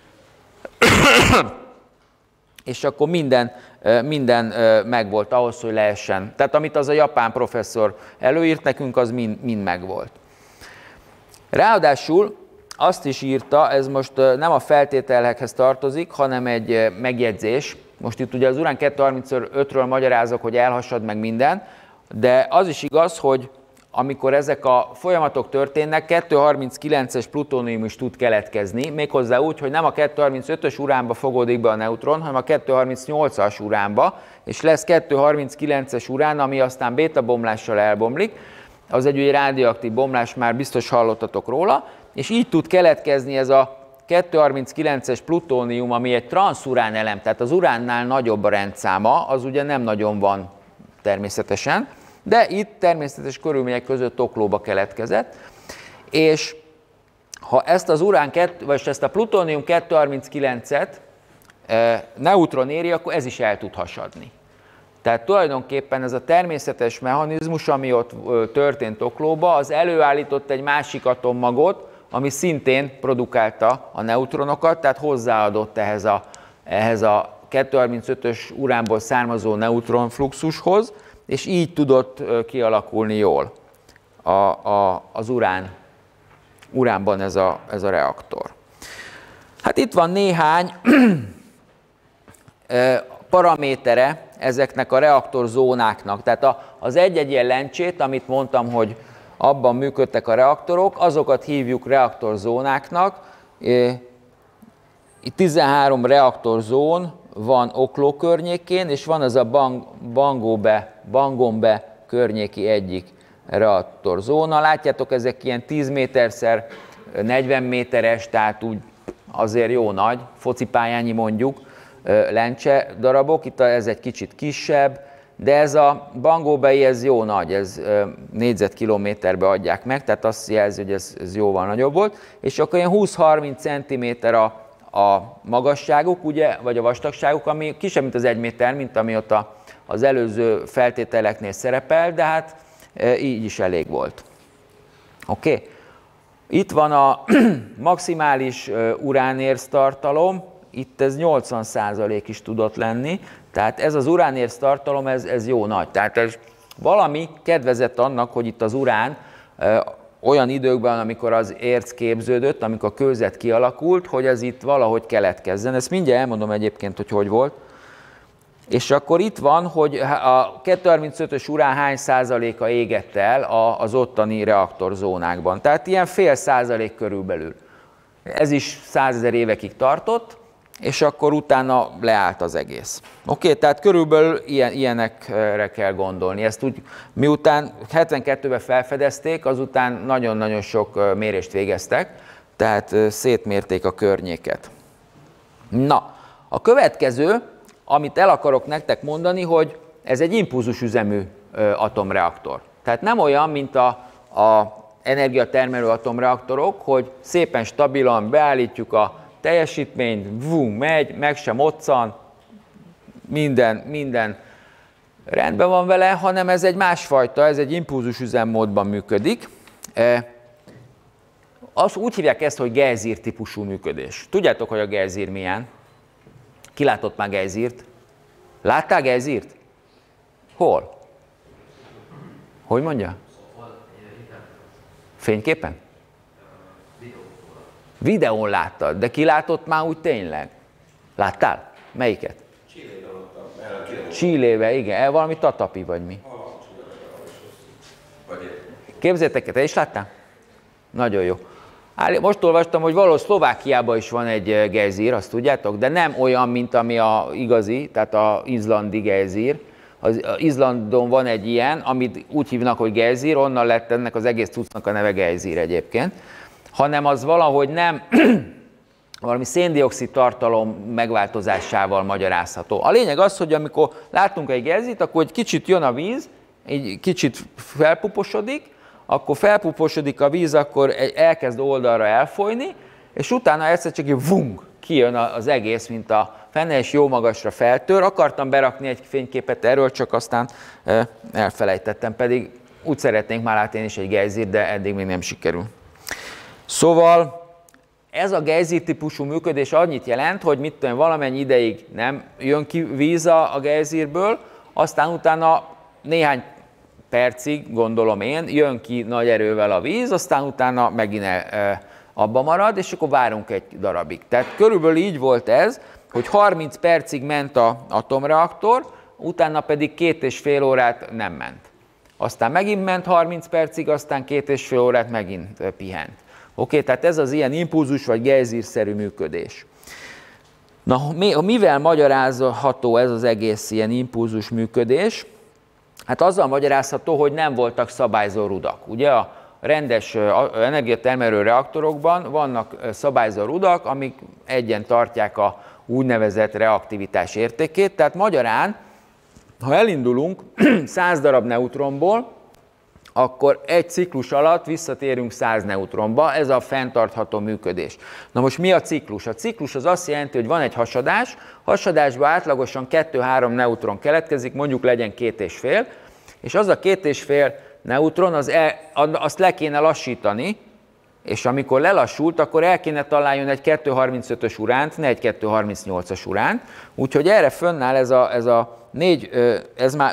és akkor minden megvolt ahhoz, hogy lehessen. Tehát amit az a japán professzor előírt nekünk, az mind megvolt. Ráadásul azt is írta, ez most nem a feltételekhez tartozik, hanem egy megjegyzés. Most itt ugye az urán 235-ről magyarázok, hogy elhasad meg minden, de az is igaz, hogy amikor ezek a folyamatok történnek, 239-es plutónium is tud keletkezni, méghozzá úgy, hogy nem a 235-ös uránba fogódik be a neutron, hanem a 238-as uránba, és lesz 239-es urán, ami aztán bétabomlással elbomlik. Az egy rádióaktív bomlás, már biztos hallottatok róla, és így tud keletkezni ez a 239-es plutónium, ami egy transzurán elem, tehát az uránnál nagyobb a rendszáma, az ugye nem nagyon van természetesen, de itt természetes körülmények között oklóba keletkezett, és ha ezt az vagy ezt a plutónium 239-et neutron éri, akkor ez is el tud hasadni. Tehát tulajdonképpen ez a természetes mechanizmus, ami ott történt oklóba, az előállított egy másik atommagot, ami szintén produkálta a neutronokat, tehát hozzáadott ehhez a 235-ös uránból származó neutronfluxushoz, és így tudott kialakulni jól az uránban ez a reaktor. Hát itt van néhány paramétere ezeknek a reaktorzónáknak. Tehát az egy-egy ilyen lencsét, amit mondtam, hogy abban működtek a reaktorok, azokat hívjuk reaktorzónáknak. Itt 13 reaktorzón van Okló környékén, és van ez a Bangombe környéki egyik reaktorzóna. Látjátok, ezek ilyen 10 méterszer 40 méteres, tehát úgy azért jó nagy, focipályányi mondjuk, lencse darabok. Itt ez egy kicsit kisebb, de ez a Bangobei, ez jó nagy, ez négyzetkilométerbe adják meg, tehát azt jelzi, hogy ez jóval nagyobb volt. És akkor ilyen 20-30 cm a magasságuk, ugye, vagy a vastagságuk, ami kisebb, mint az 1 méter, mint ami ott az előző feltételeknél szerepel, de hát így is elég volt. Oké? Itt van a maximális uránérc tartalom, itt ez 80% is tudott lenni, tehát ez az uránérc tartalom, ez jó nagy. Tehát ez valami kedvezett annak, hogy itt az urán olyan időkben, amikor az érc képződött, amikor a kőzet kialakult, hogy ez itt valahogy keletkezzen. Ezt mindjárt elmondom egyébként, hogy volt. És akkor itt van, hogy a 235-ös urán hány százaléka égett el az ottani reaktorzónákban. Tehát ilyen fél százalék körülbelül. Ez is 100 000 évekig tartott, és akkor utána leállt az egész. Oké, tehát körülbelül ilyenekre kell gondolni. Ezt úgy, miután 72-ben felfedezték, azután nagyon-nagyon sok mérést végeztek, tehát szétmérték a környéket. Na, a következő, amit el akarok nektek mondani, hogy ez egy impulzusüzemű atomreaktor. Tehát nem olyan, mint a energiatermelő atomreaktorok, hogy szépen stabilan beállítjuk a teljesítményt, megy, meg sem moccan, minden rendben van vele, hanem ez egy másfajta, ez egy impulzusüzemmódban működik. Úgy hívják ezt, hogy gejzír típusú működés. Tudjátok, hogy a gejzír milyen? Ki látott már gejzírt? Láttál gejzírt? Hol? Hogy mondja? Fényképen? Videón láttad, de ki látott már úgy tényleg? Láttál? Melyiket? Chilébe, igen. Valami tatapi vagy mi? Képzeljétek, te is láttál? Nagyon jó. Most olvastam, hogy valahol Szlovákiában is van egy gejzír, azt tudjátok, de nem olyan, mint ami a igazi, tehát az izlandi gejzír. Az Izlandon van egy ilyen, amit úgy hívnak, hogy gejzír, onnan lett ennek az egész cuccnak a neve gejzír egyébként, hanem az valahogy nem valami széndioxid tartalom megváltozásával magyarázható. A lényeg az, hogy amikor látunk egy gejzírt, akkor egy kicsit jön a víz, egy kicsit felpuposodik, akkor felpuposodik a víz, akkor elkezd oldalra elfolyni, és utána egyszer csak vung, kijön az egész, mint a fene, és jó magasra feltör. Akartam berakni egy fényképet erről, csak aztán elfelejtettem, pedig úgy szeretnénk már látni én is egy gejzírt, de eddig még nem sikerül. Szóval ez a gejzír típusú működés annyit jelent, hogy mit tudom, valamennyi ideig nem jön ki víz a gejzírből, aztán utána néhány percig, gondolom én, jön ki nagy erővel a víz, aztán utána megint abba marad, és akkor várunk egy darabig. Tehát körülbelül így volt ez, hogy 30 percig ment az atomreaktor, utána pedig 2,5 órát nem ment. Aztán megint ment 30 percig, aztán 2,5 órát megint pihent. Oké, tehát ez az ilyen impulzus vagy gejzírszerű működés. Na, mivel magyarázható ez az egész ilyen impulzus működés? Hát azzal magyarázható, hogy nem voltak szabályzó rudak. Ugye a rendes energiatermelő reaktorokban vannak szabályzó rudak, amik egyen tartják a úgynevezett reaktivitás értékét. Tehát magyarán, ha elindulunk 100 darab neutronból, akkor egy ciklus alatt visszatérünk 100 neutronba, ez a fenntartható működés. Na most mi a ciklus? A ciklus az azt jelenti, hogy van egy hasadás, hasadásban átlagosan 2-3 neutron keletkezik, mondjuk legyen 2,5, és az a 2,5 neutron, azt le kéne lassítani, és amikor lelassult, akkor el kéne találjon egy 2,35-ös uránt, ne egy 2,38-as uránt, úgyhogy erre fönnáll ez már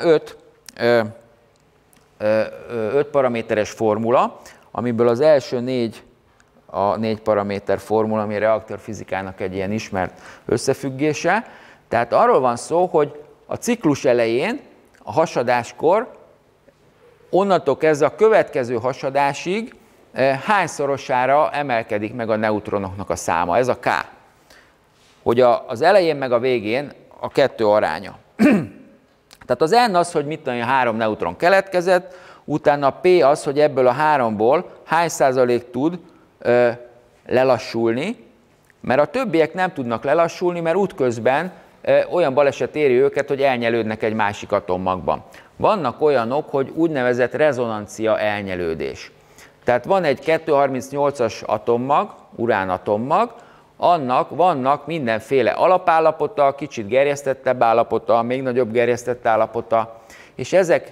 5 paraméteres formula, amiből az első 4 paraméter formula, ami a reaktorfizikának egy ilyen ismert összefüggése. Tehát arról van szó, hogy a ciklus elején, a hasadáskor, onnantól kezdve a következő hasadásig hányszorosára emelkedik meg a neutronoknak a száma. Ez a K. Hogy az elején meg a végén a 2 aránya. Tehát az N az, hogy mit tudom, 3 neutron keletkezett, utána a P az, hogy ebből a 3-ból hány százalék tud lelassulni, mert a többiek nem tudnak lelassulni, mert útközben olyan baleset éri őket, hogy elnyelődnek egy másik atommagban. Vannak olyanok, hogy úgynevezett rezonancia elnyelődés. Tehát van egy 238-as atommag, uránatommag, annak vannak mindenféle alapállapota, kicsit gerjesztettebb állapota, még nagyobb gerjesztett állapota, és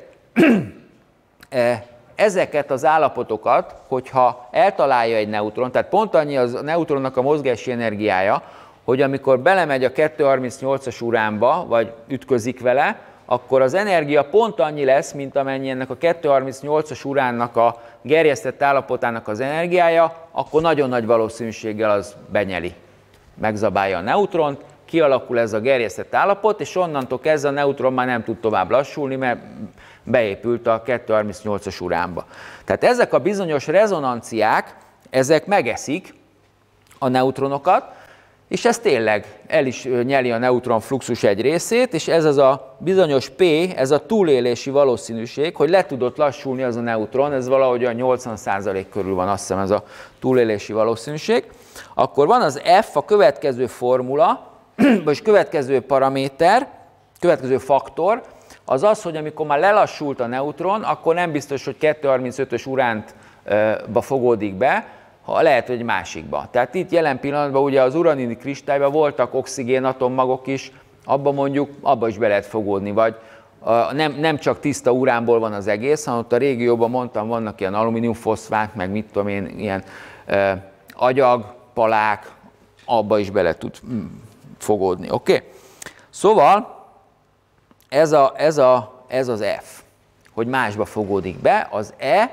ezeket az állapotokat, hogyha eltalálja egy neutron, tehát pont annyi az a neutronnak a mozgási energiája, hogy amikor belemegy a 238-as uránba, vagy ütközik vele, akkor az energia pont annyi lesz, mint amennyi ennek a 238-as uránnak a gerjesztett állapotának az energiája, akkor nagyon nagy valószínűséggel az benyeli. Megzabálja a neutront, kialakul ez a gerjesztett állapot, és onnantól kezdve a neutron már nem tud tovább lassulni, mert beépült a 238-as uránba. Tehát ezek a bizonyos rezonanciák, ezek megeszik a neutronokat, és ez tényleg el is nyeli a neutron fluxus egy részét, és ez az a bizonyos P, ez a túlélési valószínűség, hogy le tudott lassulni az a neutron, ez valahogy a 80% körül van, azt hiszem ez a túlélési valószínűség. Akkor van az F, a következő formula, vagy következő paraméter, következő faktor, az az, hogy amikor már lelassult a neutron, akkor nem biztos, hogy 235-ös urántba fogódik be, ha lehet, hogy egy másikba. Tehát itt jelen pillanatban ugye az uranini kristályban voltak oxigénatommagok is, abba is be lehet fogódni, vagy nem csak tiszta uránból van az egész, hanem ott a régióban mondtam, vannak ilyen alumíniumfoszfát, meg mit tudom én, ilyen agyag, palák, abba is bele tud fogódni. Oké? Szóval ez az F, hogy másba fogódik be, az E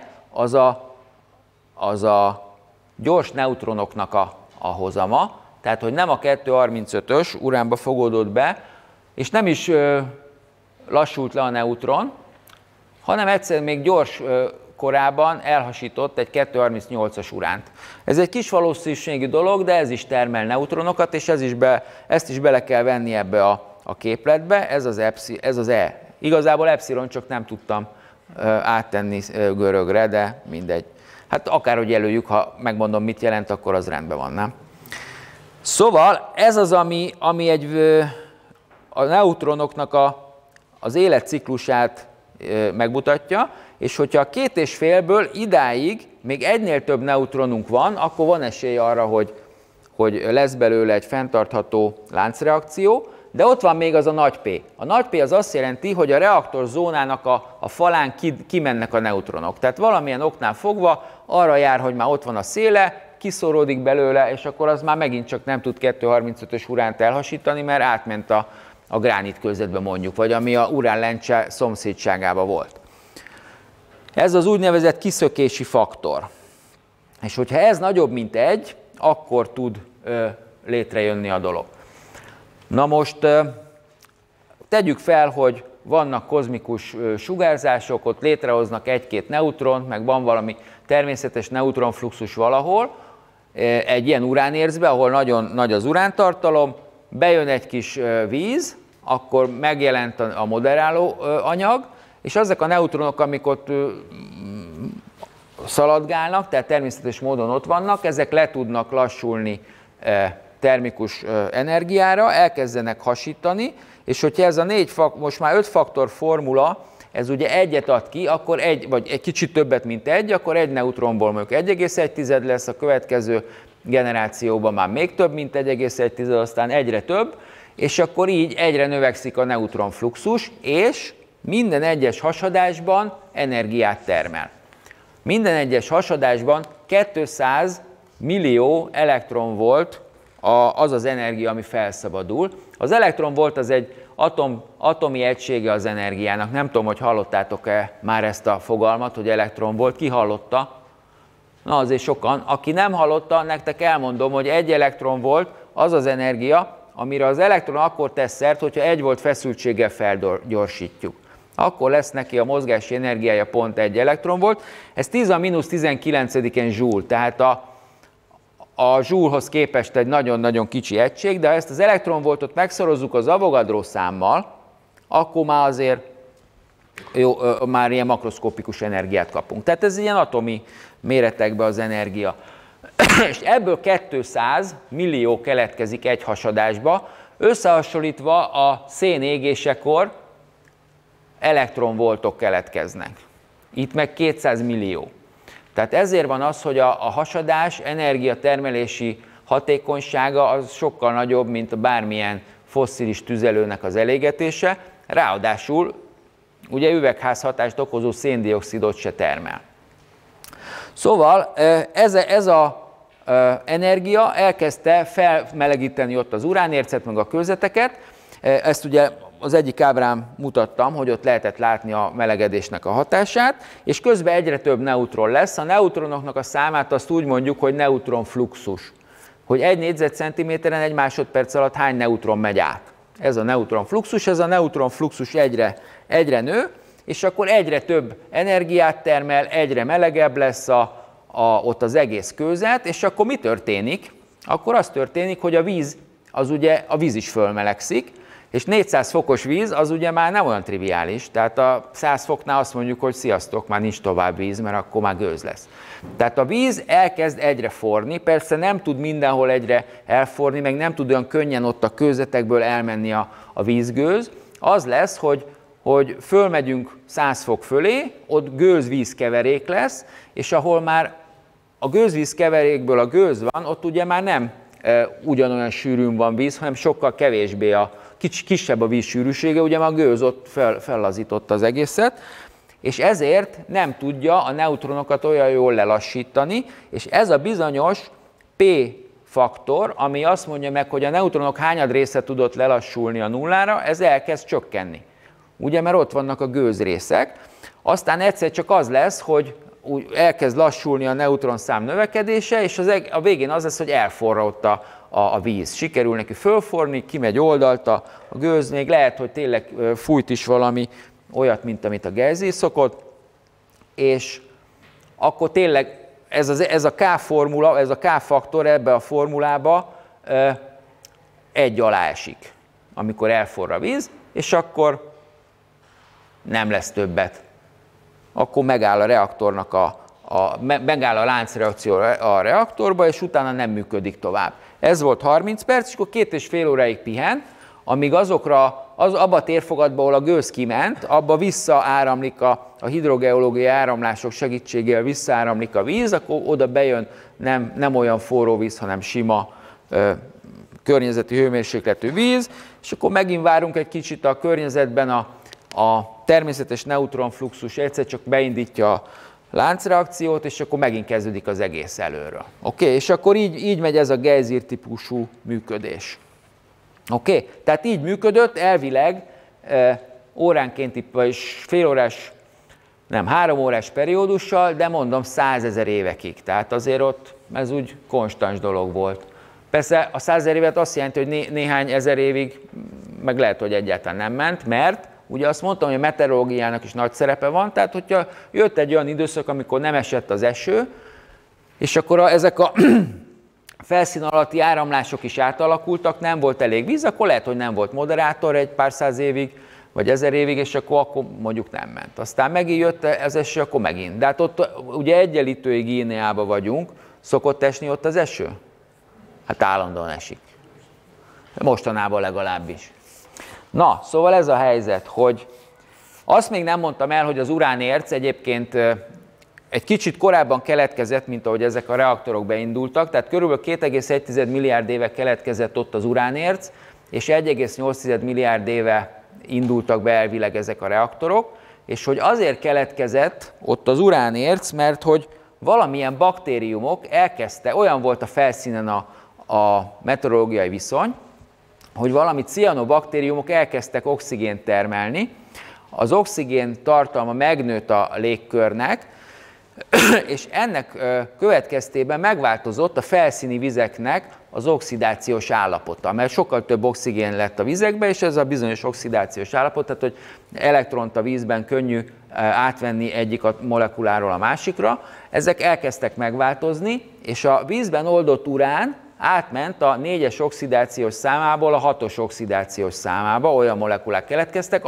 az a gyors neutronoknak a hozama, tehát hogy nem a 235-ös uránba fogódott be, és nem is lassult le a neutron, hanem egyszerűen még gyors korában elhasított egy 238-as uránt. Ez egy kis valószínűségű dolog, de ez is termel neutronokat, és ezt is bele kell venni ebbe a képletbe, ez az E. Igazából epsilon, csak nem tudtam áttenni görögre, de mindegy. Hát akárhogy jelöljük, ha megmondom, mit jelent, akkor az rendben van, nem? Szóval ez az, ami a neutronoknak az életciklusát megmutatja, és hogyha a 2,5-ből idáig még egynél több neutronunk van, akkor van esély arra, hogy lesz belőle egy fenntartható láncreakció, de ott van még az a nagy P. A nagy P az azt jelenti, hogy a reaktorzónának a falán kimennek a neutronok. Tehát valamilyen oknál fogva arra jár, hogy már ott van a széle, kiszóródik belőle, és akkor az már megint csak nem tud 235-ös uránt elhasítani, mert átment a gránit körzetbe mondjuk, vagy ami a uránlencse szomszédságában volt. Ez az úgynevezett kiszökési faktor. És hogyha ez nagyobb, mint 1, akkor tud létrejönni a dolog. Na most tegyük fel, hogy vannak kozmikus sugárzások, ott létrehoznak egy-két neutront, meg van valami természetes neutronfluxus valahol, egy ilyen uránérzbe, ahol nagyon nagy az urántartalom, bejön egy kis víz, akkor megjelent a moderáló anyag, és azok a neutronok, amik ott szaladgálnak, tehát természetes módon ott vannak, ezek le tudnak lassulni termikus energiára, elkezdenek hasítani, és hogyha ez a most már 5 faktor formula, ez ugye egyet ad ki, akkor vagy egy kicsit többet, mint 1, akkor egy neutronból mondjuk 1,1 lesz, a következő generációban már még több, mint 1,1, aztán egyre több, és akkor így egyre növekszik a neutronfluxus, és minden egyes hasadásban energiát termel. Minden egyes hasadásban 200 millió elektronvolt az az energia, ami felszabadul. Az elektronvolt az egy atomi egysége az energiának. Nem tudom, hogy hallottátok-e már ezt a fogalmat, hogy elektronvolt. Ki hallotta? Na azért sokan. Aki nem hallotta, nektek elmondom, hogy 1 elektronvolt az az energia, amire az elektron akkor tesz szert, hogyha 1 volt feszültséggel felgyorsítjuk. Akkor lesz neki a mozgási energiája pont 1 elektronvolt. Ez 10 a mínusz 19-en joule, tehát a joule-hoz képest egy nagyon-nagyon kicsi egység, de ha ezt az elektronvoltot megszorozzuk az Avogadro számmal, akkor már azért már ilyen makroszkopikus energiát kapunk. Tehát ez ilyen atomi méretekben az energia. És ebből 200 millió keletkezik egy hasadásba, összehasonlítva a szén égésekor elektronvoltok keletkeznek. Itt meg 200 millió. Tehát ezért van az, hogy a hasadás energiatermelési hatékonysága az sokkal nagyobb, mint a bármilyen fosszilis tüzelőnek az elégetése, ráadásul ugye üvegházhatást okozó széndioxidot se termel. Szóval ez a energia elkezdte felmelegíteni ott az uránércet, meg a kőzeteket. Ezt ugye az egyik ábrán mutattam, hogy ott lehetett látni a melegedésnek a hatását, és közben egyre több neutron lesz. A neutronoknak a számát azt úgy mondjuk, hogy neutronfluxus. Hogy 1 négyzetcentiméteren 1 másodperc alatt hány neutron megy át. Ez a neutronfluxus, egyre nő, és akkor egyre több energiát termel, egyre melegebb lesz ott az egész kőzet, és akkor mi történik? Akkor az történik, hogy a víz is fölmelegszik, és 400 fokos víz az ugye már nem olyan triviális, tehát a 100 foknál azt mondjuk, hogy sziasztok, már nincs tovább víz, mert akkor már gőz lesz. Tehát a víz elkezd egyre forni, persze nem tud mindenhol egyre elforni, meg nem tud olyan könnyen ott a kőzetekből elmenni a vízgőz. Az lesz, hogy fölmegyünk 100 fok fölé, ott gőz-víz-keverék lesz, és ahol már a gőz-víz-keverékből a gőz van, ott ugye már nem ugyanolyan sűrűn van víz, hanem sokkal kevésbé kisebb a víz sűrűsége, ugye már a gőz ott fellazította az egészet, és ezért nem tudja a neutronokat olyan jól lelassítani, és ez a bizonyos P-faktor, ami azt mondja meg, hogy a neutronok hányad része tudott lelassulni a nullára, ez elkezd csökkenni. Ugye, mert ott vannak a gőzrészek, aztán egyszer csak az lesz, hogy elkezd lassulni a neutronszám növekedése, és a végén az lesz, hogy elforra ott a víz. Sikerül neki fölforni, kimegy oldalt a gőz, még lehet, hogy tényleg fújt is valami olyat, mint amit a Gejzé szokott, és akkor tényleg ez a K-formula, ez a K-faktor ebbe a formulába 1 alá esik, amikor elforra a víz, és akkor nem lesz többet. Akkor megáll a reaktornak megáll a láncreakció a reaktorba, és utána nem működik tovább. Ez volt 30 perc, és akkor 2,5 óráig pihen, amíg abba a térfogatba, ahol a gőz kiment, abba visszaáramlik a hidrogeológiai áramlások segítségével visszaáramlik a víz, akkor oda bejön nem olyan forró víz, hanem sima környezeti hőmérsékletű víz, és akkor megint várunk egy kicsit a környezetben a természetes neutronfluxus egyszer csak beindítja a láncreakciót, és akkor megint kezdődik az egész előről. Oké? És akkor így megy ez a gejzír típusú működés. Oké? Tehát így működött elvileg óránkénti, vagy félórás, nem, 3 órás periódussal, de mondom 100 000 évekig. Tehát azért ott ez úgy konstans dolog volt. Persze a 100 000 évet azt jelenti, hogy néhány ezer évig meg lehet, hogy egyáltalán nem ment, mert ugye azt mondtam, hogy a meteorológiának is nagy szerepe van, tehát hogyha jött egy olyan időszak, amikor nem esett az eső, és akkor ezek a felszín alatti áramlások is átalakultak, nem volt elég víz, akkor lehet, hogy nem volt moderátor egy pár száz évig, vagy 1000 évig, és akkor mondjuk nem ment. Aztán megint jött az eső, akkor megint. De hát ott ugye egyenlítői Guineában vagyunk, szokott esni ott az eső? Hát állandóan esik. Mostanában legalábbis. Na, szóval ez a helyzet, hogy azt még nem mondtam el, hogy az uránérc egyébként egy kicsit korábban keletkezett, mint ahogy ezek a reaktorok beindultak, tehát körülbelül 2,1 milliárd éve keletkezett ott az uránérc, és 1,8 milliárd éve indultak be elvileg ezek a reaktorok, és hogy azért keletkezett ott az uránérc, mert hogy valamilyen baktériumok elkezdte, olyan volt a felszínen a meteorológiai viszony, hogy valami cianobaktériumok elkezdtek oxigént termelni, az oxigén tartalma megnőtt a légkörnek, és ennek következtében megváltozott a felszíni vizeknek az oxidációs állapota, mert sokkal több oxigén lett a vizekbe, és ez a bizonyos oxidációs állapot, tehát hogy elektront a vízben könnyű átvenni egyik a molekuláról a másikra, ezek elkezdtek megváltozni, és a vízben oldott urán átment a 4-es oxidációs számából a 6-os oxidációs számába, olyan molekulák keletkeztek,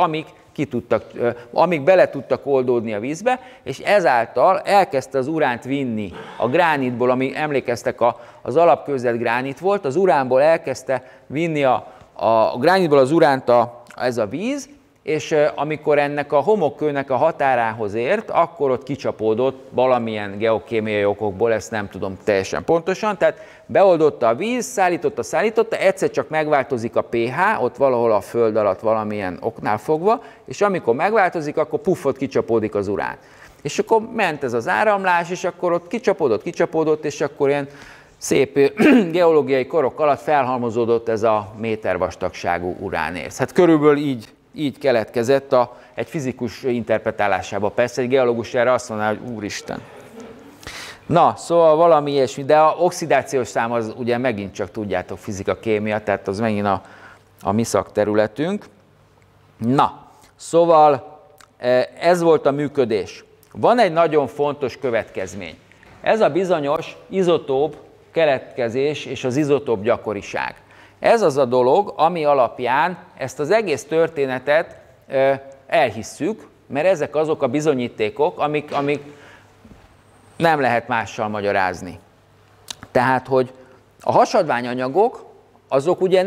amik bele tudtak oldódni a vízbe, és ezáltal elkezdte az uránt vinni a gránitból, ami emlékeztek az alapkőzet gránit volt, az uránból elkezdte vinni a gránitból az uránt ez a víz, és amikor ennek a homokkőnek a határához ért, akkor ott kicsapódott valamilyen geokémiai okokból, ezt nem tudom teljesen pontosan, tehát beoldotta a víz, szállította, egyszer csak megváltozik a pH, ott valahol a föld alatt valamilyen oknál fogva, és amikor megváltozik, akkor puffot kicsapódik az urán. És akkor ment ez az áramlás, és akkor ott kicsapódott, és akkor ilyen szép geológiai korok alatt felhalmozódott ez a métervastagságú uránérc. Hát körülbelül így keletkezett egy fizikus interpretálásában. Persze egy geológus erre azt mondaná, hogy úristen. Na, szóval valami ilyesmi, de a oxidációs szám az ugye megint csak tudjátok fizika, kémia, tehát az megint a mi szakterületünk. Na, szóval ez volt a működés. Van egy nagyon fontos következmény. Ez a bizonyos izotóp keletkezés és az izotóp gyakoriság. Ez az a dolog, ami alapján ezt az egész történetet elhisszük, mert ezek azok a bizonyítékok, amik nem lehet mással magyarázni. Tehát, hogy a hasadványanyagok, azok ugye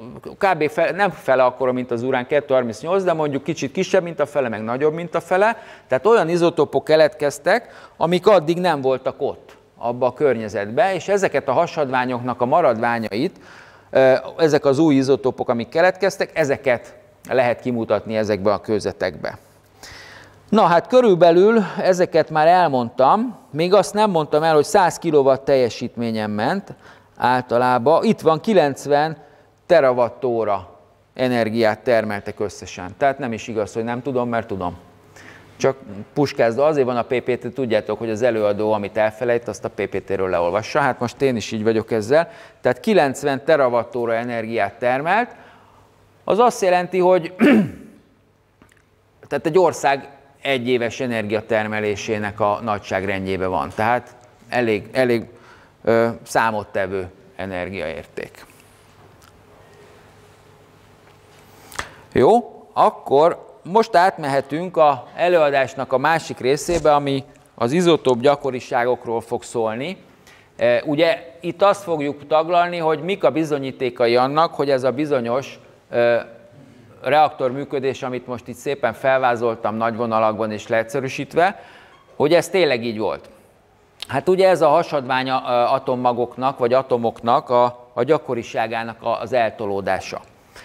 nem fele akkora, mint az urán 238, de mondjuk kicsit kisebb, mint a fele, meg nagyobb, mint a fele. Tehát olyan izotópok keletkeztek, amik addig nem voltak ott, abba a környezetben, és ezeket a hasadványoknak a maradványait, ezek az új izotópok, amik keletkeztek, ezeket lehet kimutatni ezekbe a kőzetekbe. Na hát körülbelül ezeket már elmondtam, még azt nem mondtam el, hogy 100 kW teljesítményen ment általában. Itt van 90 terawattóra energiát termeltek összesen. Tehát nem is igaz, hogy nem tudom, mert tudom. Csak puskázva, azért van a PPT, tudjátok, hogy az előadó, amit elfelejt, azt a PPT-ről leolvassa. Hát most én is így vagyok ezzel. Tehát 90 terawattóra energiát termelt. Az azt jelenti, hogy tehát egy ország egyéves energiatermelésének a nagyságrendjében van. Tehát elég számottevő energiaérték. Jó, akkor most átmehetünk az előadásnak a másik részébe, ami az izotóp gyakoriságokról fog szólni. Ugye itt azt fogjuk taglalni, hogy mik a bizonyítékai annak, hogy ez a bizonyos reaktor működés, amit most itt szépen felvázoltam nagy vonalakban és leegyszerűsítve, hogy ez tényleg így volt. Hát ugye ez a hasadvány atommagoknak, vagy atomoknak a a gyakoriságának az eltolódása.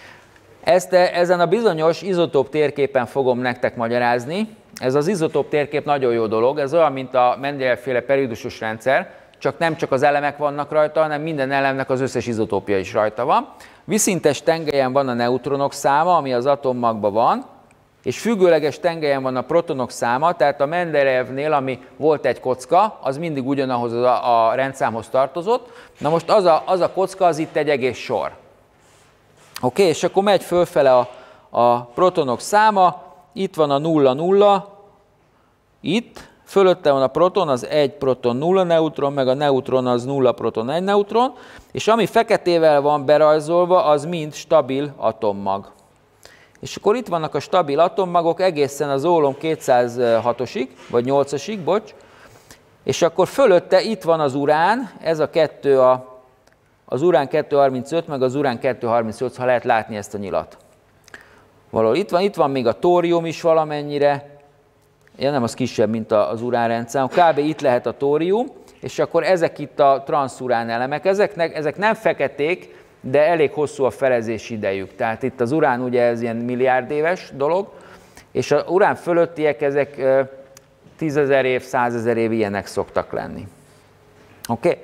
Ezt ezen a bizonyos izotóp térképen fogom nektek magyarázni. Ez az izotóp térkép nagyon jó dolog, ez olyan, mint a Mendelejev-féle periódusos rendszer, csak nem csak az elemek vannak rajta, hanem minden elemnek az összes izotópja is rajta van. Viszintes tengelyen van a neutronok száma, ami az atommagban van, és függőleges tengelyen van a protonok száma, tehát a Mendelejevnél, ami volt egy kocka, az mindig ugyanahoz a rendszámhoz tartozott. Na most az a kocka, az itt egy egész sor. Oké, és akkor megy fölfele a protonok száma, itt van a 0, 0, itt, fölötte van a proton, az 1 proton, 0 neutron, meg a neutron az 0 proton, 1 neutron, és ami feketével van berajzolva, az mind stabil atommag. És akkor itt vannak a stabil atommagok egészen az ólom 206-osig, vagy 8-asig, bocs, és akkor fölötte itt van az urán, ez a kettő, az urán 235, meg az urán 238, ha lehet látni ezt a nyilat. Valahol itt van még a tórium is valamennyire, ja, nem, az kisebb, mint az uránrendszám, kb. Itt lehet a tórium, és akkor ezek itt a transzurán elemek, ezek nem feketék, de elég hosszú a felezési idejük. Tehát itt az urán ugye ez ilyen milliárd éves dolog, és az urán fölöttiek ezek 10 000 év, 100 000 év ilyenek szoktak lenni. Oké?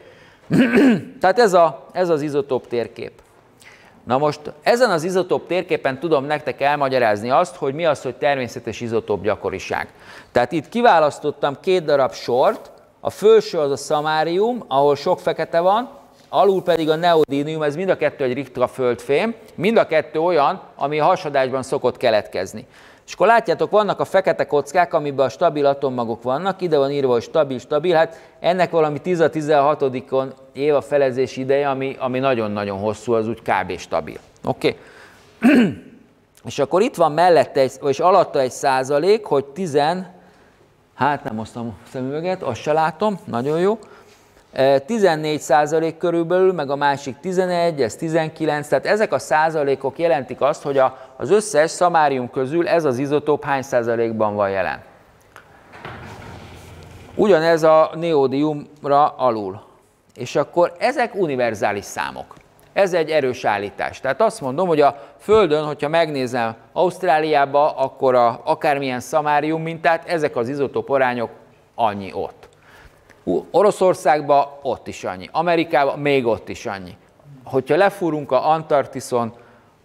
Tehát ez az izotóp térkép. Na most ezen az izotóp térképen tudom nektek elmagyarázni azt, hogy mi az, hogy természetes izotóp gyakoriság. Tehát itt kiválasztottam 2 darab sort, a felső az a szamárium, ahol sok fekete van, alul pedig a neodínium, ez mind a kettő egy ritka földfém, mind a kettő olyan, ami a hasadásban szokott keletkezni. És akkor látjátok, vannak a fekete kockák, amiben a stabil atommagok vannak, ide van írva, hogy stabil, hát ennek valami 10-16. Év a felezési ideje, ami nagyon-nagyon hosszú, az úgy kb. Stabil. Oké? És akkor itt van mellette, és alatta egy százalék, hogy hát nem hoztam a szemüveget, azt se látom, nagyon jó. 14% körülbelül, meg a másik 11, ez 19, tehát ezek a százalékok jelentik azt, hogy az összes szamárium közül ez az izotóp hány százalékban van jelen. Ugyanez a neódiumra alul. És akkor ezek univerzális számok. Ez egy erős állítás. Tehát azt mondom, hogy a Földön, hogyha megnézem Ausztráliába, akkor akármilyen szamárium mintát, ezek az izotóp arányok annyi ott. Oroszországban ott is annyi, Amerikában még ott is annyi. Hogyha lefúrunk a Antarktiszon,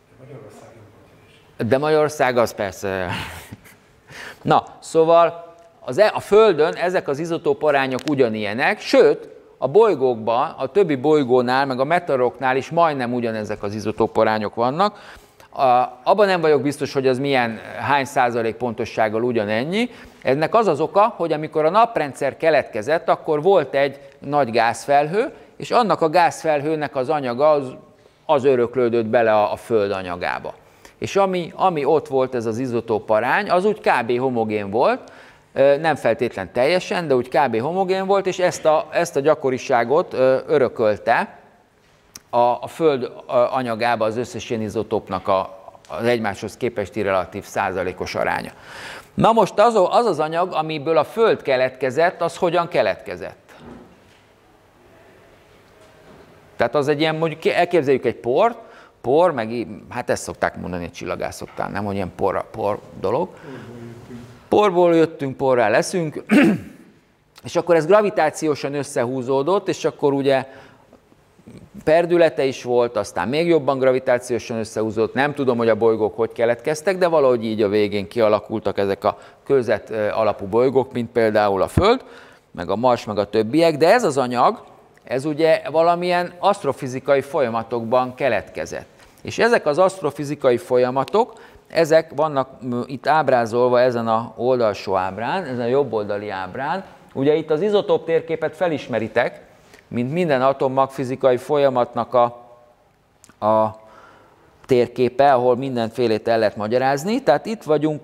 de Magyarország az persze. Na, szóval a Földön ezek az izotóp arányok ugyanilyenek, sőt, a bolygókban, a többi bolygónál, meg a meteoroknál is majdnem ugyanezek az izotóp arányok vannak. Abban nem vagyok biztos, hogy az hány százalék pontossággal ugyanennyi. Ennek az az oka, hogy amikor a naprendszer keletkezett, akkor volt egy nagy gázfelhő, és annak a gázfelhőnek az anyaga az öröklődött bele a Föld anyagába. És ami ott volt, ez az izotóp arány, az úgy kb. Homogén volt, nem feltétlen teljesen, de úgy kb. Homogén volt, és ezt a gyakoriságot örökölte a Föld anyagába az összes ilyen izotópnak az egymáshoz képesti relatív százalékos aránya. Na most az az anyag, amiből a Föld keletkezett, az hogyan keletkezett? Tehát az egy ilyen, mondjuk elképzeljük egy por, meg hát ezt szokták mondani a csillagászoknál, nem, hogy ilyen por dolog. Porból jöttünk, porrá leszünk, és akkor ez gravitációsan összehúzódott, és akkor ugye perdülete is volt, aztán még jobban gravitációsan összehúzódott, nem tudom, hogy a bolygók hogy keletkeztek, de valahogy így a végén kialakultak ezek a kőzet alapú bolygók, mint például a Föld, meg a Mars, meg a többiek, de ez az anyag, ez ugye valamilyen asztrofizikai folyamatokban keletkezett. És ezek az asztrofizikai folyamatok, ezek vannak itt ábrázolva ezen az oldalsó ábrán, ezen a jobb oldali ábrán. Ugye itt az izotóp térképet felismeritek, mint minden atommagfizikai folyamatnak a térképe, ahol mindenfélét el lehet magyarázni. Tehát itt vagyunk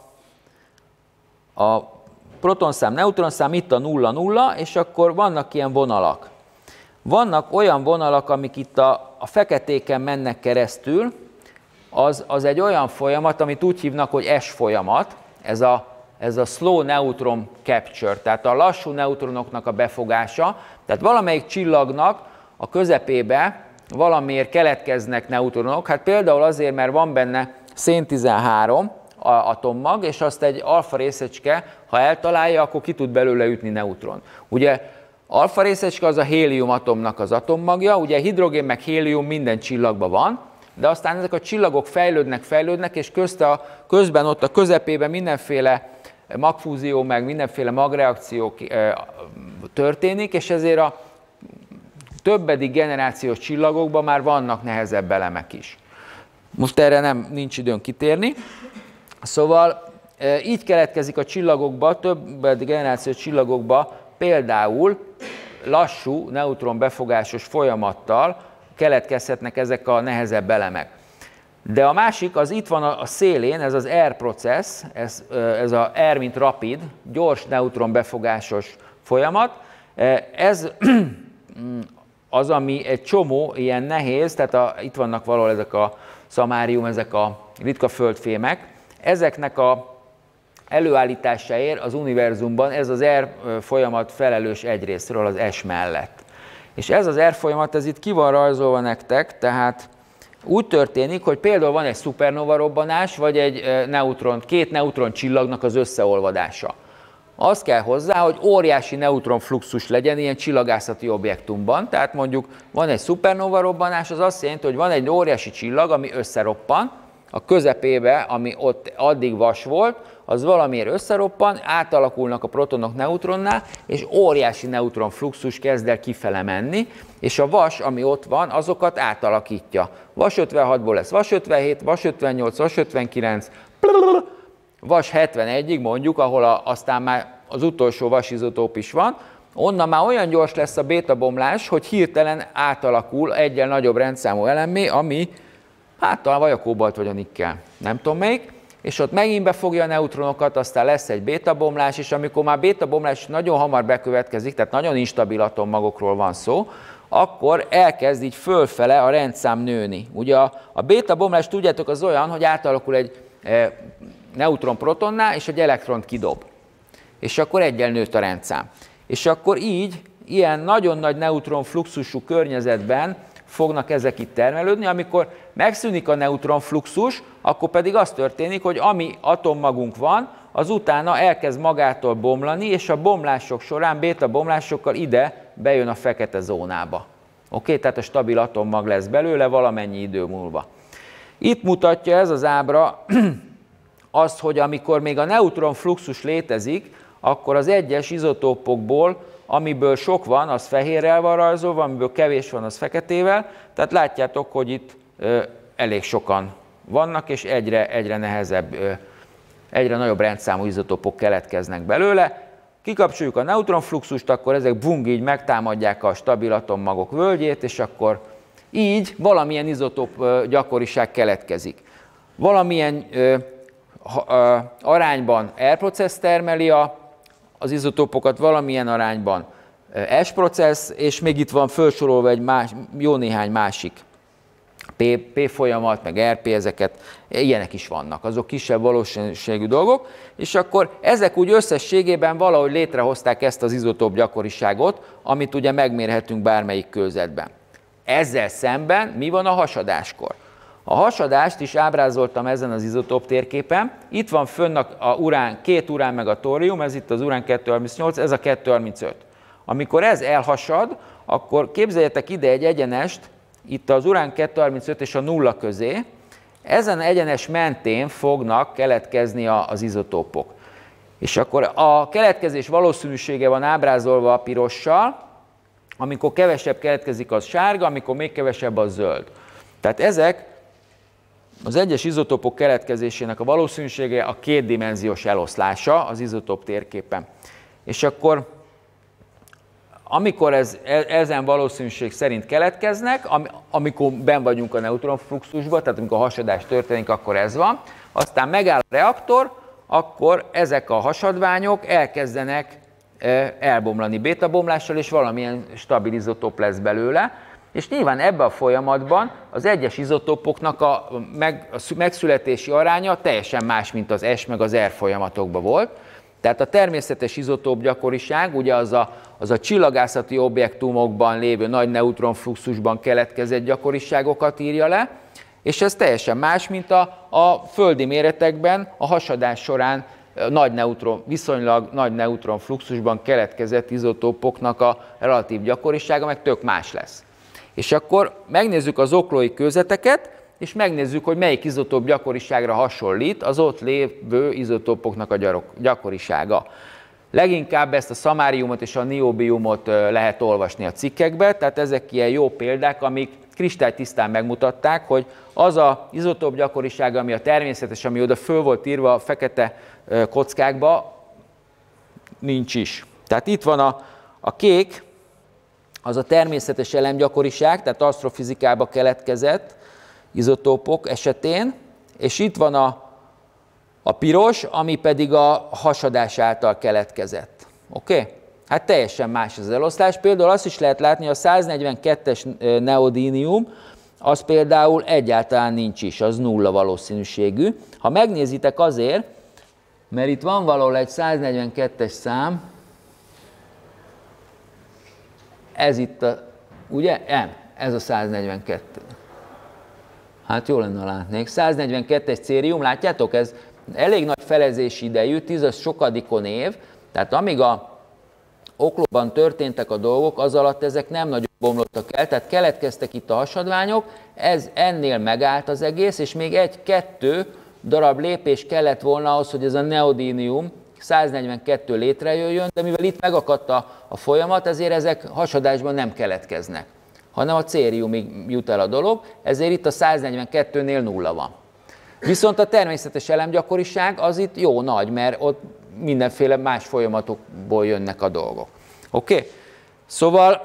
a protonszám, neutronszám, itt a 0-0, és akkor vannak ilyen vonalak. Vannak olyan vonalak, amik itt a feketéken mennek keresztül, az egy olyan folyamat, amit úgy hívnak, hogy S folyamat, ez a slow neutron capture, tehát a lassú neutronoknak a befogása, tehát valamelyik csillagnak a közepébe valamiért keletkeznek neutronok. Hát például azért, mert van benne szén-13 atommag, és azt egy alfa részecske, ha eltalálja, akkor ki tud belőle ütni neutron. Ugye alfa részecske az a hélium atomnak az atommagja, ugye hidrogén meg hélium minden csillagban van, de aztán ezek a csillagok fejlődnek, és közben ott a közepében mindenféle magfúzió, meg mindenféle magreakció történik, és ezért a többedik generációs csillagokban már vannak nehezebb elemek is. Most erre nincs időn kitérni. Szóval így keletkezik a csillagokba, többedik generációs csillagokba például lassú neutronbefogásos folyamattal keletkezhetnek ezek a nehezebb elemek. De a másik, az itt van a szélén, ez az R process, ez a R mint rapid, gyors neutronbefogásos folyamat. Ez az, ami egy csomó ilyen nehéz, tehát itt vannak valahol ezek a szamárium, ezek a ritka földfémek, ezeknek a előállításáért az univerzumban ez az R folyamat felelős egyrésztről az S mellett. És ez az R folyamat, ez itt ki van rajzolva nektek, tehát úgy történik, hogy például van egy szupernova robbanás, vagy egy két neutron csillagnak az összeolvadása. Az kell hozzá, hogy óriási neutronfluxus legyen ilyen csillagászati objektumban, tehát mondjuk van egy szupernova robbanás, az azt jelenti, hogy van egy óriási csillag, ami összeroppan, a közepébe, ami ott addig vas volt, az valamiért összeroppan, átalakulnak a protonok neutronná, és óriási neutronfluxus kezd el kifele menni, és a vas, ami ott van, azokat átalakítja. Vas 56-ból lesz vas 57, vas 58, vas 59, vas 71-ig mondjuk, ahol aztán már az utolsó vasizotóp is van, onnan már olyan gyors lesz a bétabomlás, hogy hirtelen átalakul egyen nagyobb rendszámú elemmé, ami hát talán vagy a kóbalt, vagy a nikkel, nem tudom melyik, és ott megint befogja a neutronokat, aztán lesz egy bétabomlás, és amikor már bétabomlás nagyon hamar bekövetkezik, tehát nagyon instabil atommagokról van szó, akkor elkezd így fölfele a rendszám nőni. Ugye a bétabomlás, tudjátok, az olyan, hogy átalakul egy neutron protonná, és egy elektront kidob. És akkor egyen nőtt a rendszám. És akkor így, ilyen nagyon nagy neutronfluxusú környezetben fognak ezek itt termelődni, amikor megszűnik a neutronfluxus, akkor pedig az történik, hogy ami atommagunk van, az utána elkezd magától bomlani, és a bomlások során, béta bomlásokkal ide bejön a fekete zónába. Oké, tehát a stabil atommag lesz belőle valamennyi idő múlva. Itt mutatja ez az ábra azt, hogy amikor még a neutronfluxus létezik, akkor az egyes izotópokból, amiből sok van, az fehérrel van rajzolva, amiből kevés van, az feketével. Tehát látjátok, hogy itt elég sokan vannak, és egyre nehezebb, egyre nagyobb rendszámú izotópok keletkeznek belőle. Kikapcsoljuk a neutronfluxust, akkor ezek bung így megtámadják a stabil atommagok völgyét, és akkor így valamilyen izotóp gyakoriság keletkezik. Valamilyen arányban R-processz termeli az izotópokat, valamilyen arányban S-processz, és még itt van felsorolva egy jó néhány másik P folyamat, meg RP, ezeket, ilyenek is vannak, azok kisebb valószínűségű dolgok, és akkor ezek úgy összességében valahogy létrehozták ezt az izotóp gyakoriságot, amit ugye megmérhetünk bármelyik kőzetben. Ezzel szemben mi van a hasadáskor? A hasadást is ábrázoltam ezen az izotóp térképen. Itt van fönn a urán, két urán meg a tórium, ez itt az urán 238, ez a 235. Amikor ez elhasad, akkor képzeljetek ide egy egyenest, itt az urán 235 és a nulla közé, ezen egyenes mentén fognak keletkezni az izotópok. És akkor a keletkezés valószínűsége van ábrázolva a pirossal, amikor kevesebb keletkezik, az sárga, amikor még kevesebb, az zöld. Tehát ezek az egyes izotópok keletkezésének a valószínűsége a kétdimenziós eloszlása az izotóp térképen. És akkor amikor ezen valószínűség szerint keletkeznek, amikor benn vagyunk a neutronfluxusban, tehát amikor a hasadás történik, akkor ez van, aztán megáll a reaktor, akkor ezek a hasadványok elkezdenek elbomlani bétabomlással, és valamilyen stabil izotóp lesz belőle, és nyilván ebben a folyamatban az egyes izotópoknak a megszületési aránya teljesen más, mint az S meg az R folyamatokban volt. Tehát a természetes izotóp gyakoriság, ugye az a csillagászati objektumokban lévő nagy neutronfluxusban keletkezett gyakoriságokat írja le, és ez teljesen más, mint a földi méretekben a hasadás során viszonylag nagy neutronfluxusban keletkezett izotópoknak a relatív gyakorisága, meg tök más lesz. És akkor megnézzük az oklói kőzeteket, és megnézzük, hogy melyik izotóp gyakoriságra hasonlít az ott lévő izotópoknak a gyakorisága. Leginkább ezt a szamáriumot és a niobiumot lehet olvasni a cikkekbe, tehát ezek ilyen jó példák, amik kristálytisztán megmutatták, hogy az az izotóp gyakorisága, ami a természetes, ami oda föl volt írva a fekete kockákba, nincs is. Tehát itt van a kék, az a természetes elemgyakoriság, tehát asztrofizikába keletkezett izotópok esetén, és itt van a piros, ami pedig a hasadás által keletkezett. Oké? Hát teljesen más az eloszlás. Például azt is lehet látni, hogy a 142-es neodínium, az például egyáltalán nincs is, az nulla valószínűségű. Ha megnézitek azért, mert itt van valahol egy 142-es szám, ez itt ugye? Nem, ez a 142. Hát jó lenne, látnék. 142-es cérium, látjátok, ez elég nagy felezési idejű, 10 sokadikon év, tehát amíg a oklóban történtek a dolgok, az alatt ezek nem nagyon bomlottak el, tehát keletkeztek itt a hasadványok, ennél megállt az egész, és még 1-2 darab lépés kellett volna ahhoz, hogy ez a neodínium 142 létrejöjjön, de mivel itt megakadt a folyamat, ezért ezek hasadásban nem keletkeznek, hanem a cériumig jut el a dolog, ezért itt a 142-nél nulla van. Viszont a természetes elemgyakoriság az itt jó nagy, mert ott mindenféle más folyamatokból jönnek a dolgok. Oké? Szóval,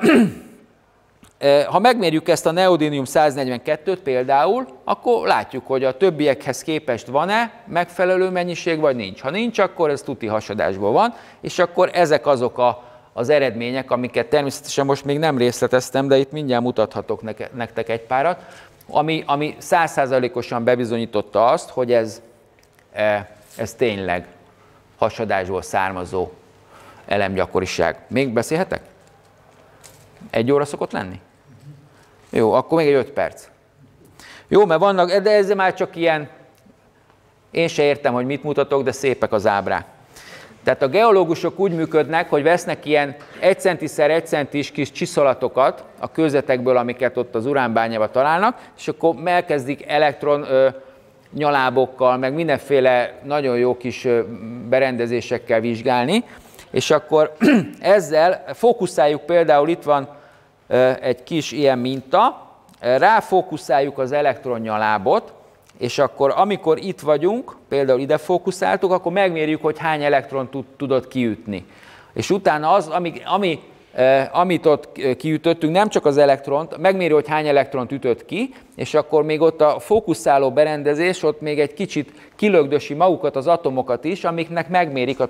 ha megmérjük ezt a neodínium 142-t például, akkor látjuk, hogy a többiekhez képest van-e megfelelő mennyiség, vagy nincs. Ha nincs, akkor ez tuti hasadásból van, és akkor ezek azok az eredmények, amiket természetesen most még nem részleteztem, de itt mindjárt mutathatok nektek egy párat, ami 100%-osan bebizonyította azt, hogy ez tényleg hasadásból származó elemgyakoriság. Még beszélhetek? 1 óra szokott lenni? Jó, akkor még egy 5 perc. Jó, mert vannak, de ez már csak ilyen, én se értem, hogy mit mutatok, de szépek az ábrák. Tehát a geológusok úgy működnek, hogy vesznek ilyen 1 cm x 1 cm-s kis csiszolatokat a kőzetekből, amiket ott az uránbányába találnak, és akkor elkezdik elektron nyalábokkal, meg mindenféle nagyon jó kis berendezésekkel vizsgálni, és akkor ezzel fókuszáljuk, például itt van egy kis ilyen minta, ráfókuszáljuk az elektronnyalábot, és akkor amikor itt vagyunk, például ide fókuszáltuk, akkor megmérjük, hogy hány elektron tudott kiütni. És utána az, amit ott kiütöttünk, nem csak az elektront, megméri, hogy hány elektront ütött ki, és akkor még ott a fókuszáló berendezés, ott még egy kicsit kilögdösi magukat az atomokat is, amiknek megmérik a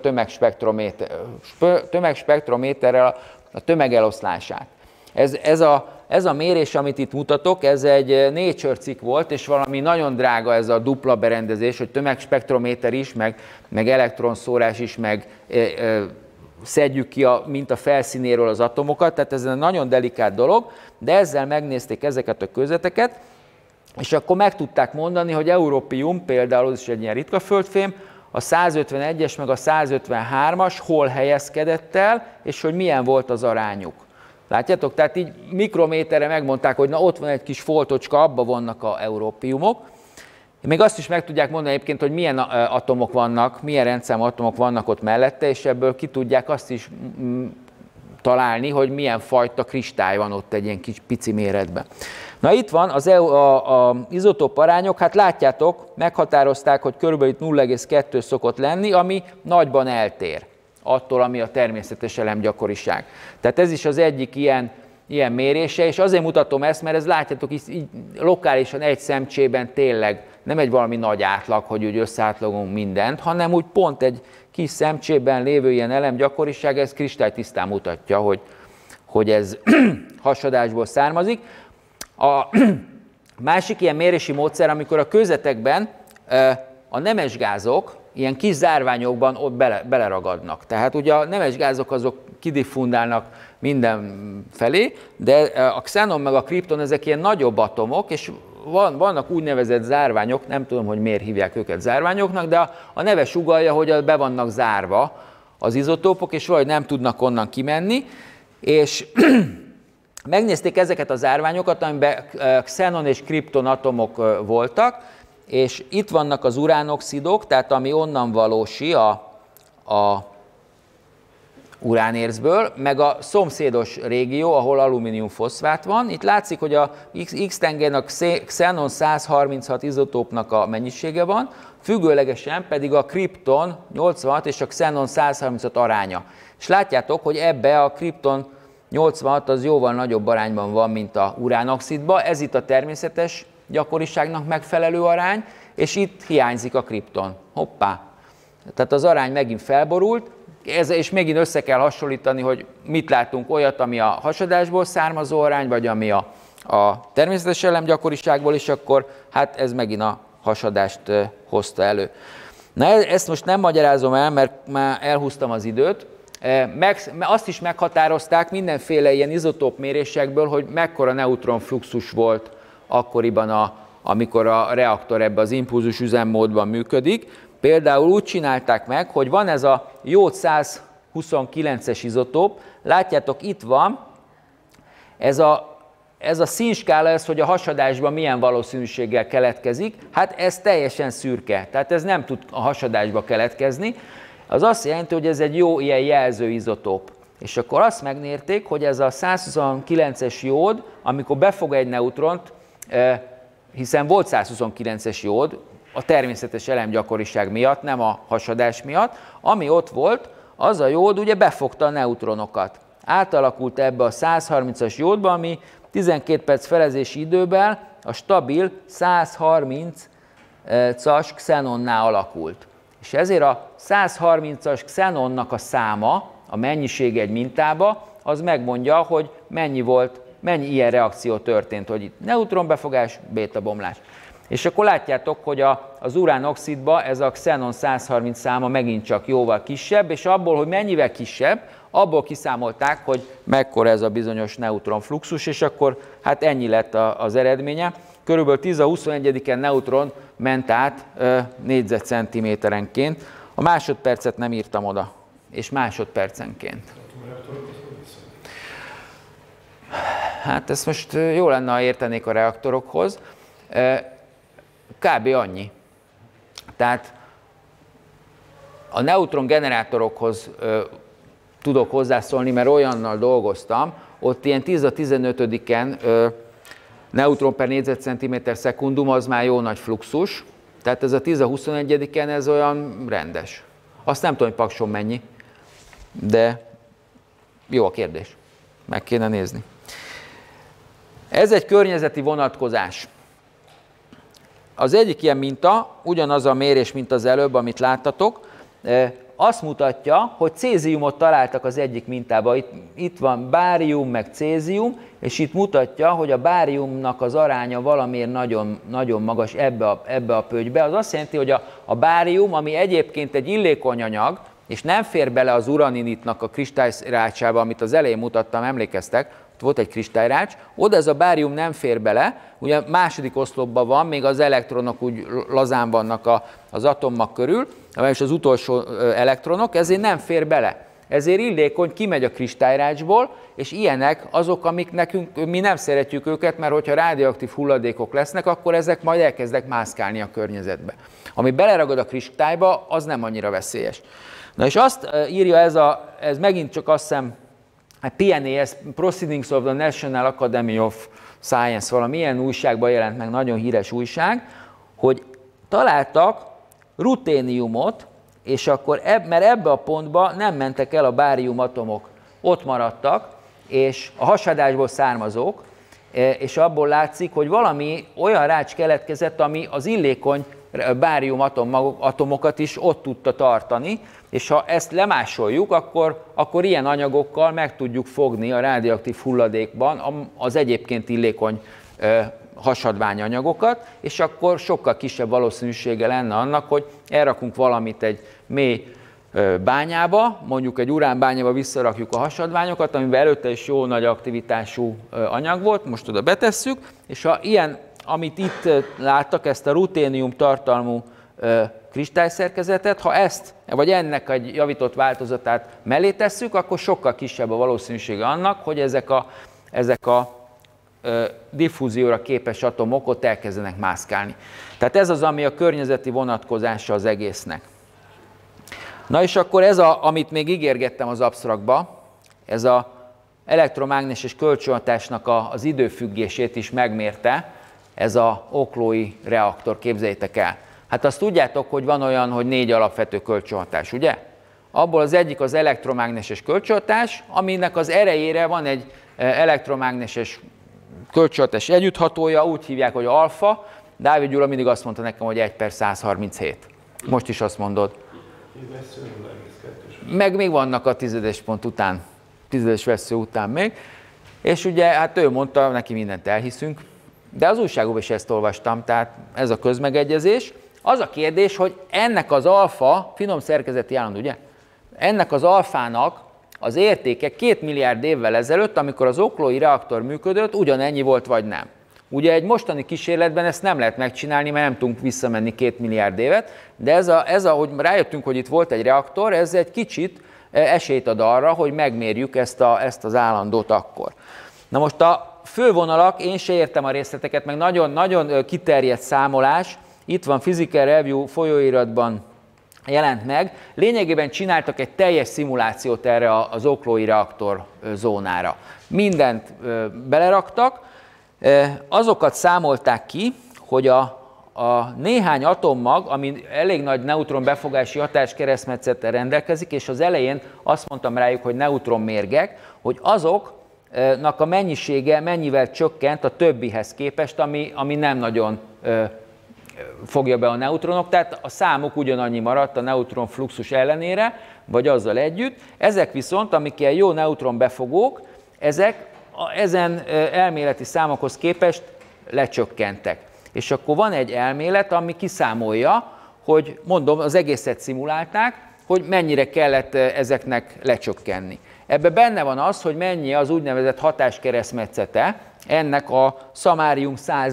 tömegspektrométerrel a tömegeloszlását. Ez a mérés, amit itt mutatok, ez egy Nature cikk volt, és valami nagyon drága ez a dupla berendezés, hogy tömegspektrométer is, meg elektronszórás is, meg szedjük ki mint a felszínéről az atomokat, tehát ez egy nagyon delikát dolog, de ezzel megnézték ezeket a kőzeteket, és akkor meg tudták mondani, hogy európium, például az is egy ilyen ritka földfém, a 151-es meg a 153-as hol helyezkedett el, és hogy milyen volt az arányuk. Látjátok? Tehát így mikrométerre megmondták, hogy na ott van egy kis foltocska, abban vannak a európiumok. Még azt is meg tudják mondani egyébként, hogy milyen atomok vannak, milyen rendszámú atomok vannak ott mellette, és ebből ki tudják azt is találni, hogy milyen fajta kristály van ott egy ilyen kis pici méretben. Na itt van az izotóp arányok, hát látjátok, meghatározták, hogy körülbelül 0,2 szokott lenni, ami nagyban eltér attól, ami a természetes elemgyakoriság. Tehát ez is az egyik ilyen mérése, és azért mutatom ezt, mert ez látjátok, így lokálisan egy szemcsében tényleg nem egy valami nagy átlag, hogy úgy összeátlagunk mindent, hanem úgy pont egy kis szemcsében lévő ilyen elemgyakoriság, ez kristálytisztán mutatja, hogy ez hasadásból származik. A másik ilyen mérési módszer, amikor a kőzetekben a nemesgázok, ilyen kis zárványokban ott beleragadnak. Tehát ugye a nemes gázok azok kidiffundálnak mindenfelé, de a xenon meg a kripton ezek ilyen nagyobb atomok, és vannak úgynevezett zárványok, nem tudom, hogy miért hívják őket zárványoknak, de a neve sugallja, hogy be vannak zárva az izotópok, és valahogy nem tudnak onnan kimenni, és megnézték ezeket a zárványokat, amiben xenon és kripton atomok voltak, és itt vannak az uránoxidok, tehát ami onnan valósi a uránérzből, meg a szomszédos régió, ahol alumíniumfoszfát van. Itt látszik, hogy a X-tengernek xenon 136 izotópnak a mennyisége van, függőlegesen pedig a kripton 86 és a xenon 136 aránya. És látjátok, hogy ebbe a kripton 86 az jóval nagyobb arányban van, mint a uránoxidban. Ez itt a természetes gyakoriságnak megfelelő arány, és itt hiányzik a kripton. Hoppá! Tehát az arány megint felborult, és megint össze kell hasonlítani, hogy mit látunk, olyat, ami a hasadásból származó arány, vagy ami a természetes elemgyakoriságból, és akkor hát ez megint a hasadást hozta elő. Na ezt most nem magyarázom el, mert már elhúztam az időt. Azt is meghatározták mindenféle ilyen izotóp mérésekből, hogy mekkora neutronfluxus volt akkoriban, amikor a reaktor ebbe az impulzus üzemmódban működik. Például úgy csinálták meg, hogy van ez a jód 129-es izotóp, látjátok, itt van, ez a színskála, ez, hogy a hasadásban milyen valószínűséggel keletkezik, hát ez teljesen szürke, tehát ez nem tud a hasadásba keletkezni. Az azt jelenti, hogy ez egy jó ilyen jelző izotóp. És akkor azt megmérték, hogy ez a 129-es jód, amikor befog egy neutront, hiszen volt 129-es jód, a természetes elemgyakoriság miatt, nem a hasadás miatt, ami ott volt, az a jód ugye befogta a neutronokat. Átalakult ebbe a 130-as jódba, ami 12 perc felezési időben a stabil 130-as xenonnál alakult. És ezért a 130-as xenonnak a száma, a mennyisége egy mintába, az megmondja, hogy mennyi ilyen reakció történt, hogy itt neutronbefogás, bétabomlás. És akkor látjátok, hogy az uránoxidban ez a xenon 130 száma megint csak jóval kisebb, és abból, hogy mennyivel kisebb, abból kiszámolták, hogy mekkora ez a bizonyos neutronfluxus, és akkor hát ennyi lett az eredménye. Körülbelül 10 a 21-en neutron ment át négyzetcentiméterenként. A másodpercet nem írtam oda, és másodpercenként. Hát ezt most jó lenne, ha értenék a reaktorokhoz. Kb. Annyi. Tehát a neutron generátorokhoz tudok hozzászólni, mert olyannal dolgoztam, ott ilyen 10 a 15-en neutron per négyzetcentiméter szekundum, az már jó nagy fluxus, tehát ez a 10 a 21-en ez olyan rendes. Azt nem tudom, hogy Pakson mennyi, de jó a kérdés. Meg kéne nézni. Ez egy környezeti vonatkozás. Az egyik ilyen minta, ugyanaz a mérés, mint az előbb, amit láttatok, azt mutatja, hogy céziumot találtak az egyik mintában. Itt van bárium meg cézium, és itt mutatja, hogy a báriumnak az aránya valamiért nagyon, nagyon magas ebbe a pöttybe. Az azt jelenti, hogy a bárium, ami egyébként egy illékony anyag, és nem fér bele az uraninitnak a kristályrácsába, amit az elején mutattam, emlékeztek, ott volt egy kristályrács, oda ez a bárium nem fér bele, ugye második oszlopban van, még az elektronok úgy lazán vannak az atommag körül, és az utolsó elektronok, ezért nem fér bele. Ezért illékony, kimegy a kristályrácsból, és ilyenek azok, amik nekünk, mi nem szeretjük őket, mert hogyha radioaktív hulladékok lesznek, akkor ezek majd elkezdek mászkálni a környezetbe. Ami beleragad a kristályba, az nem annyira veszélyes. Na és azt írja ez megint csak azt hiszem, PNAS, Proceedings of the National Academy of Science, valamilyen újságban jelent meg, nagyon híres újság, hogy találtak ruténiumot, és akkor mert ebbe a pontba nem mentek el a bárium atomok, ott maradtak, és a hasadásból származók, és abból látszik, hogy valami olyan rács keletkezett, ami az illékony bárium atomokat is ott tudta tartani, és ha ezt lemásoljuk, akkor ilyen anyagokkal meg tudjuk fogni a radioaktív hulladékban az egyébként illékony hasadványanyagokat, és akkor sokkal kisebb valószínűsége lenne annak, hogy elrakunk valamit egy mély bányába, mondjuk egy uránbányába visszarakjuk a hasadványokat, amiben előtte is jó nagy aktivitású anyag volt, most oda betesszük, és ha ilyen, amit itt láttak, ezt a ruténium tartalmú kristályszerkezetet, ha ezt, vagy ennek egy javított változatát mellé tesszük, akkor sokkal kisebb a valószínűsége annak, hogy ezek a diffúzióra képes atomok ott elkezdenek mászkálni. Tehát ez az, ami a környezeti vonatkozása az egésznek. Na és akkor ez, amit még ígérgettem az absztraktba, ez az elektromágneses kölcsönhatásnak az időfüggését is megmérte, ez a oklói reaktor, képzeljétek el. Hát azt tudjátok, hogy van olyan, hogy 4 alapvető kölcsönhatás, ugye? Abból az egyik az elektromágneses kölcsönhatás, aminek az erejére van egy elektromágneses kölcsönhatás együtthatója, úgy hívják, hogy alfa. Dávid Gyula mindig azt mondta nekem, hogy 1/137. Most is azt mondod. Meg még vannak a tizedes pont után, tizedes vessző után még. És ugye, hát ő mondta, neki mindent elhiszünk, de az újságokban is ezt olvastam, tehát ez a közmegegyezés. Az a kérdés, hogy ennek az alfa, finom szerkezeti állandó, ugye? Ennek az alfának az értéke 2 milliárd évvel ezelőtt, amikor az oklói reaktor működött, ugyanennyi volt, vagy nem. Ugye egy mostani kísérletben ezt nem lehet megcsinálni, mert nem tudunk visszamenni 2 milliárd évet, de hogy rájöttünk, hogy itt volt egy reaktor, ez egy kicsit esélyt ad arra, hogy megmérjük ezt az állandót akkor. Na most a fővonalak, én se értem a részleteket, meg nagyon kiterjedt számolás, itt van Physical Review folyóiratban jelent meg. Lényegében csináltak egy teljes szimulációt erre az oklói reaktor zónára. Mindent beleraktak, azokat számolták ki, hogy a néhány atommag, ami elég nagy neutronbefogási hatáskeresztmetszettel rendelkezik, és az elején azt mondtam rájuk, hogy neutronmérgek, hogy azoknak a mennyisége mennyivel csökkent a többihez képest, ami nem nagyon fogja be a neutronok, tehát a számuk ugyanannyi maradt a neutron fluxus ellenére, vagy azzal együtt. Ezek viszont, amik ilyen jó neutronbefogók, ezek ezen elméleti számokhoz képest lecsökkentek. És akkor van egy elmélet, ami kiszámolja, hogy mondom, az egészet szimulálták, hogy mennyire kellett ezeknek lecsökkenni. Ebben benne van az, hogy mennyi az úgynevezett hatáskeresztmetszete ennek a szamárium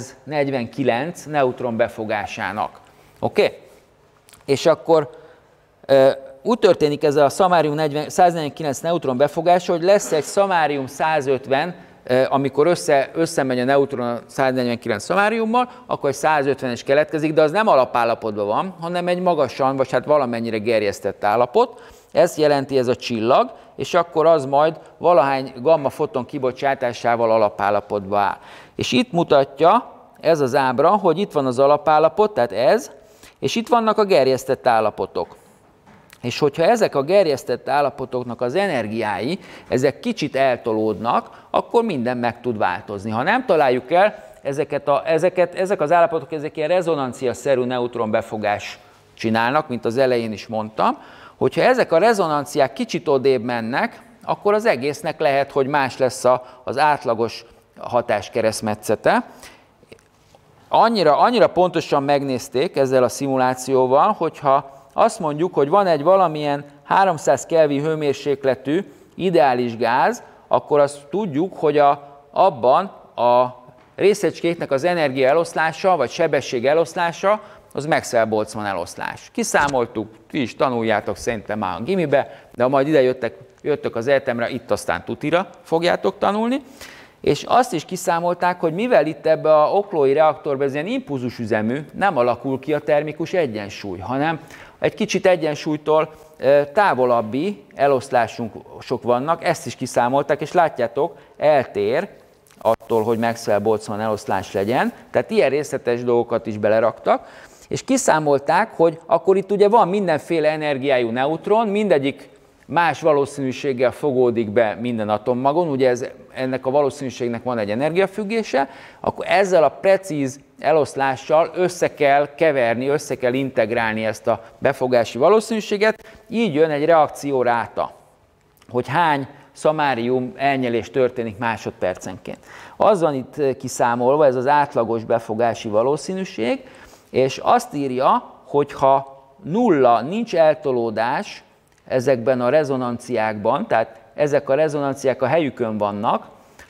149 neutron befogásának. Oké? És akkor úgy történik ez a szamárium 149 neutron befogása, hogy lesz egy szamárium 150, amikor összemegy a neutron a 149 szamáriummal, akkor egy 150-es keletkezik, de az nem alapállapotban van, hanem egy magasan, vagy hát valamennyire gerjesztett állapot. Ez jelenti ez a csillag, és akkor az majd valahány gamma foton kibocsátásával alapállapotba áll. És itt mutatja ez az ábra, hogy itt van az alapállapot, tehát ez, és itt vannak a gerjesztett állapotok. És hogyha ezek a gerjesztett állapotoknak az energiái, ezek kicsit eltolódnak, akkor minden meg tud változni. Ha nem találjuk el, ezek az állapotok, ezek ilyen rezonanciaszerű neutronbefogás csinálnak, mint az elején is mondtam, hogyha ezek a rezonanciák kicsit odébb mennek, akkor az egésznek lehet, hogy más lesz az átlagos hatáskeresztmetszete. Annyira pontosan megnézték ezzel a szimulációval, hogyha azt mondjuk, hogy van egy valamilyen 300 Kelvin hőmérsékletű ideális gáz, akkor azt tudjuk, hogy abban a részecskéknek az energia eloszlása, vagy sebesség eloszlása, az Maxwell-Boltzmann eloszlás. Kiszámoltuk, ti is tanuljátok szerintem már a gimibe, de ha majd ide jöttök az egyetemre, itt aztán tutira fogjátok tanulni. És azt is kiszámolták, hogy mivel itt ebbe a oklói reaktorban ez ilyen impulzus üzemű, nem alakul ki a termikus egyensúly, hanem egy kicsit egyensúlytól távolabbi eloszlásunk sok vannak, ezt is kiszámolták, és látjátok, eltér attól, hogy Maxwell-Boltzmann eloszlás legyen, tehát ilyen részletes dolgokat is beleraktak, és kiszámolták, hogy akkor itt ugye van mindenféle energiájú neutron, mindegyik más valószínűséggel fogódik be minden atommagon, ugye ennek a valószínűségnek van egy energiafüggése, akkor ezzel a precíz eloszlással össze kell keverni, össze kell integrálni ezt a befogási valószínűséget, így jön egy reakcióráta, hogy hány szamárium elnyelés történik másodpercenként. Az van itt kiszámolva, ez az átlagos befogási valószínűség, és azt írja, hogy ha nulla, nincs eltolódás ezekben a rezonanciákban, tehát ezek a rezonanciák a helyükön vannak,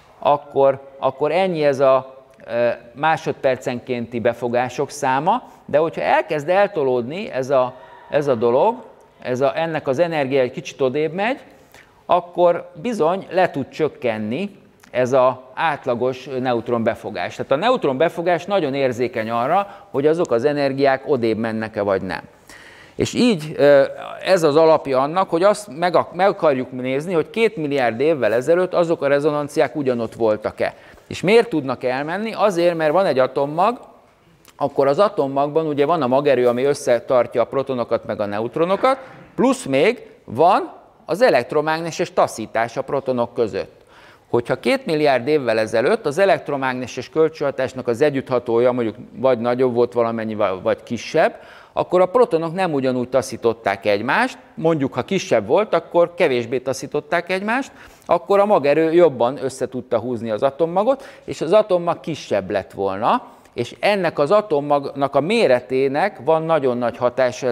akkor ennyi ez a másodpercenkénti befogások száma, de hogyha elkezd eltolódni ez a dolog, ennek az energia egy kicsit odébb megy, akkor bizony le tud csökkenni ez az átlagos neutron befogás. Tehát a neutron befogás nagyon érzékeny arra, hogy azok az energiák odébb mennek-e vagy nem. És így ez az alapja annak, hogy azt meg akarjuk nézni, hogy 2 milliárd évvel ezelőtt azok a rezonanciák ugyanott voltak-e. És miért tudnak elmenni? Azért, mert van egy atommag, akkor az atommagban ugye van a magerő, ami összetartja a protonokat meg a neutronokat, plusz még van az elektromágneses taszítás a protonok között. Hogyha 2 milliárd évvel ezelőtt az elektromágneses kölcsönhatásnak az együtthatója mondjuk vagy nagyobb volt valamennyi, vagy kisebb, akkor a protonok nem ugyanúgy taszították egymást, mondjuk ha kisebb volt, akkor kevésbé taszították egymást, akkor a magerő jobban össze tudta húzni az atommagot, és az atommag kisebb lett volna, és ennek az atommagnak a méretének van nagyon nagy hatása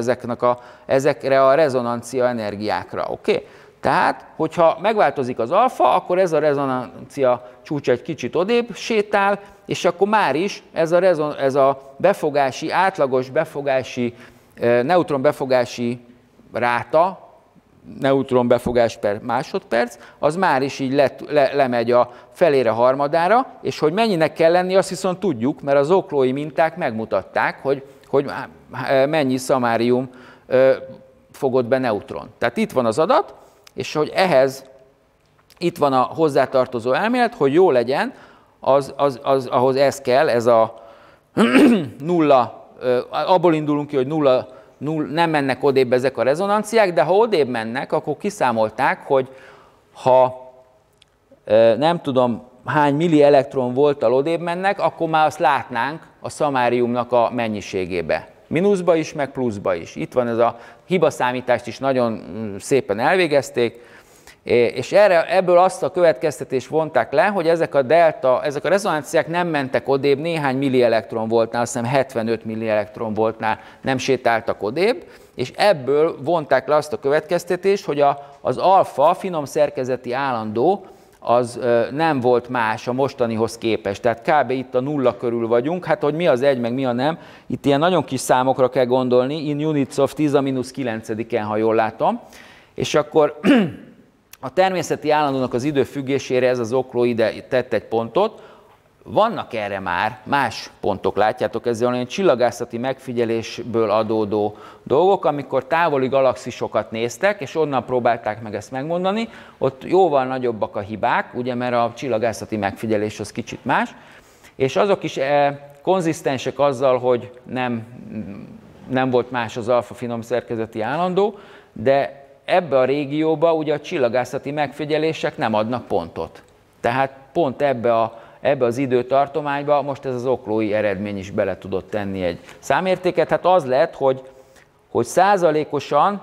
ezekre a rezonancia energiákra. Okay? Tehát, hogyha megváltozik az alfa, akkor ez a rezonancia csúcs egy kicsit odébb sétál, és akkor már is ez a befogási, átlagos befogási, neutronbefogási ráta, neutronbefogás per másodperc, az már is így lemegy a felére, harmadára, és hogy mennyinek kell lenni, azt viszont tudjuk, mert az oklói minták megmutatták, hogy mennyi szamárium fogott be neutron. Tehát itt van az adat, és hogy ehhez itt van a hozzátartozó elmélet, hogy jó legyen, ahhoz ez kell, ez a nulla, abból indulunk ki, hogy nulla, nem mennek odébb ezek a rezonanciák, de ha odébb mennek, akkor kiszámolták, hogy ha nem tudom hány millielektron volttal odébb mennek, akkor már azt látnánk a szamáriumnak a mennyiségébe. Mínuszba is, meg pluszba is. Itt van ez a hibaszámítást is nagyon szépen elvégezték, és ebből azt a következtetést vonták le, hogy ezek a rezonanciák nem mentek odébb, néhány millielektron voltnál, azt hiszem 75 millielektron voltnál nem sétáltak odébb, és ebből vonták le azt a következtetést, hogy az alfa finom szerkezeti állandó az nem volt más a mostanihoz képest. Tehát kb. Itt a nulla körül vagyunk, hát hogy mi az egy, meg mi a nem, itt ilyen nagyon kis számokra kell gondolni, in units of 10⁻⁹-en, ha jól látom, és akkor a természeti állandónak az időfüggésére ez az okló ide tett egy pontot. Vannak erre már más pontok, látjátok, ez olyan csillagászati megfigyelésből adódó dolgok, amikor távoli galaxisokat néztek, és onnan próbálták meg ezt megmondani, ott jóval nagyobbak a hibák, ugye, mert a csillagászati megfigyelés az kicsit más, és azok is konzisztensek azzal, hogy nem volt más az alfa finom szerkezeti állandó, de ebbe a régióba ugye a csillagászati megfigyelések nem adnak pontot. Tehát pont ebbe az időtartományba most ez az oklói eredmény is bele tudott tenni egy számértéket. Hát az lett, hogy százalékosan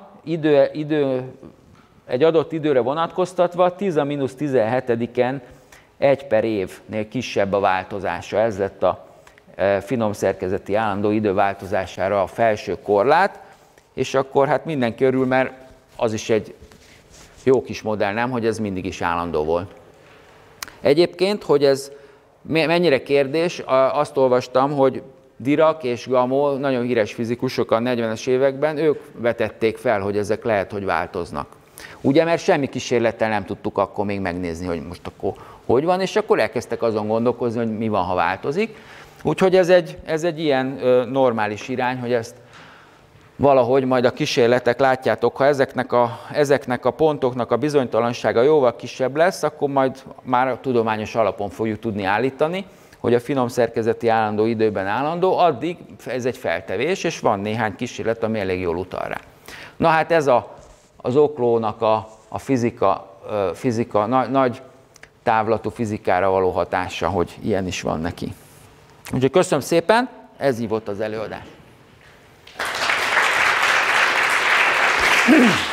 egy adott időre vonatkoztatva 10⁻17-en 1 per évnél kisebb a változása. Ez lett a finom szerkezeti állandó idő változására a felső korlát, és akkor hát mindenki örül, mert az is egy jó kis modell, nem, hogy ez mindig is állandó volt. Egyébként, hogy ez mennyire kérdés, azt olvastam, hogy Dirac és Gamow, nagyon híres fizikusok a 40-es években, ők vetették fel, hogy ezek lehet, hogy változnak. Ugye, mert semmi kísérlettel nem tudtuk akkor még megnézni, hogy most akkor hogy van, és akkor elkezdtek azon gondolkozni, hogy mi van, ha változik. Úgyhogy ez egy ilyen normális irány, hogy ezt valahogy majd a kísérletek, látjátok, ha ezeknek a pontoknak a bizonytalansága jóval kisebb lesz, akkor majd már a tudományos alapon fogjuk tudni állítani, hogy a finom szerkezeti állandó időben állandó, addig ez egy feltevés, és van néhány kísérlet, ami elég jól utal rá. Na hát ez az oklónak a fizika nagy távlatú fizikára való hatása, hogy ilyen is van neki. Úgyhogy köszönöm szépen, ez így volt az előadás.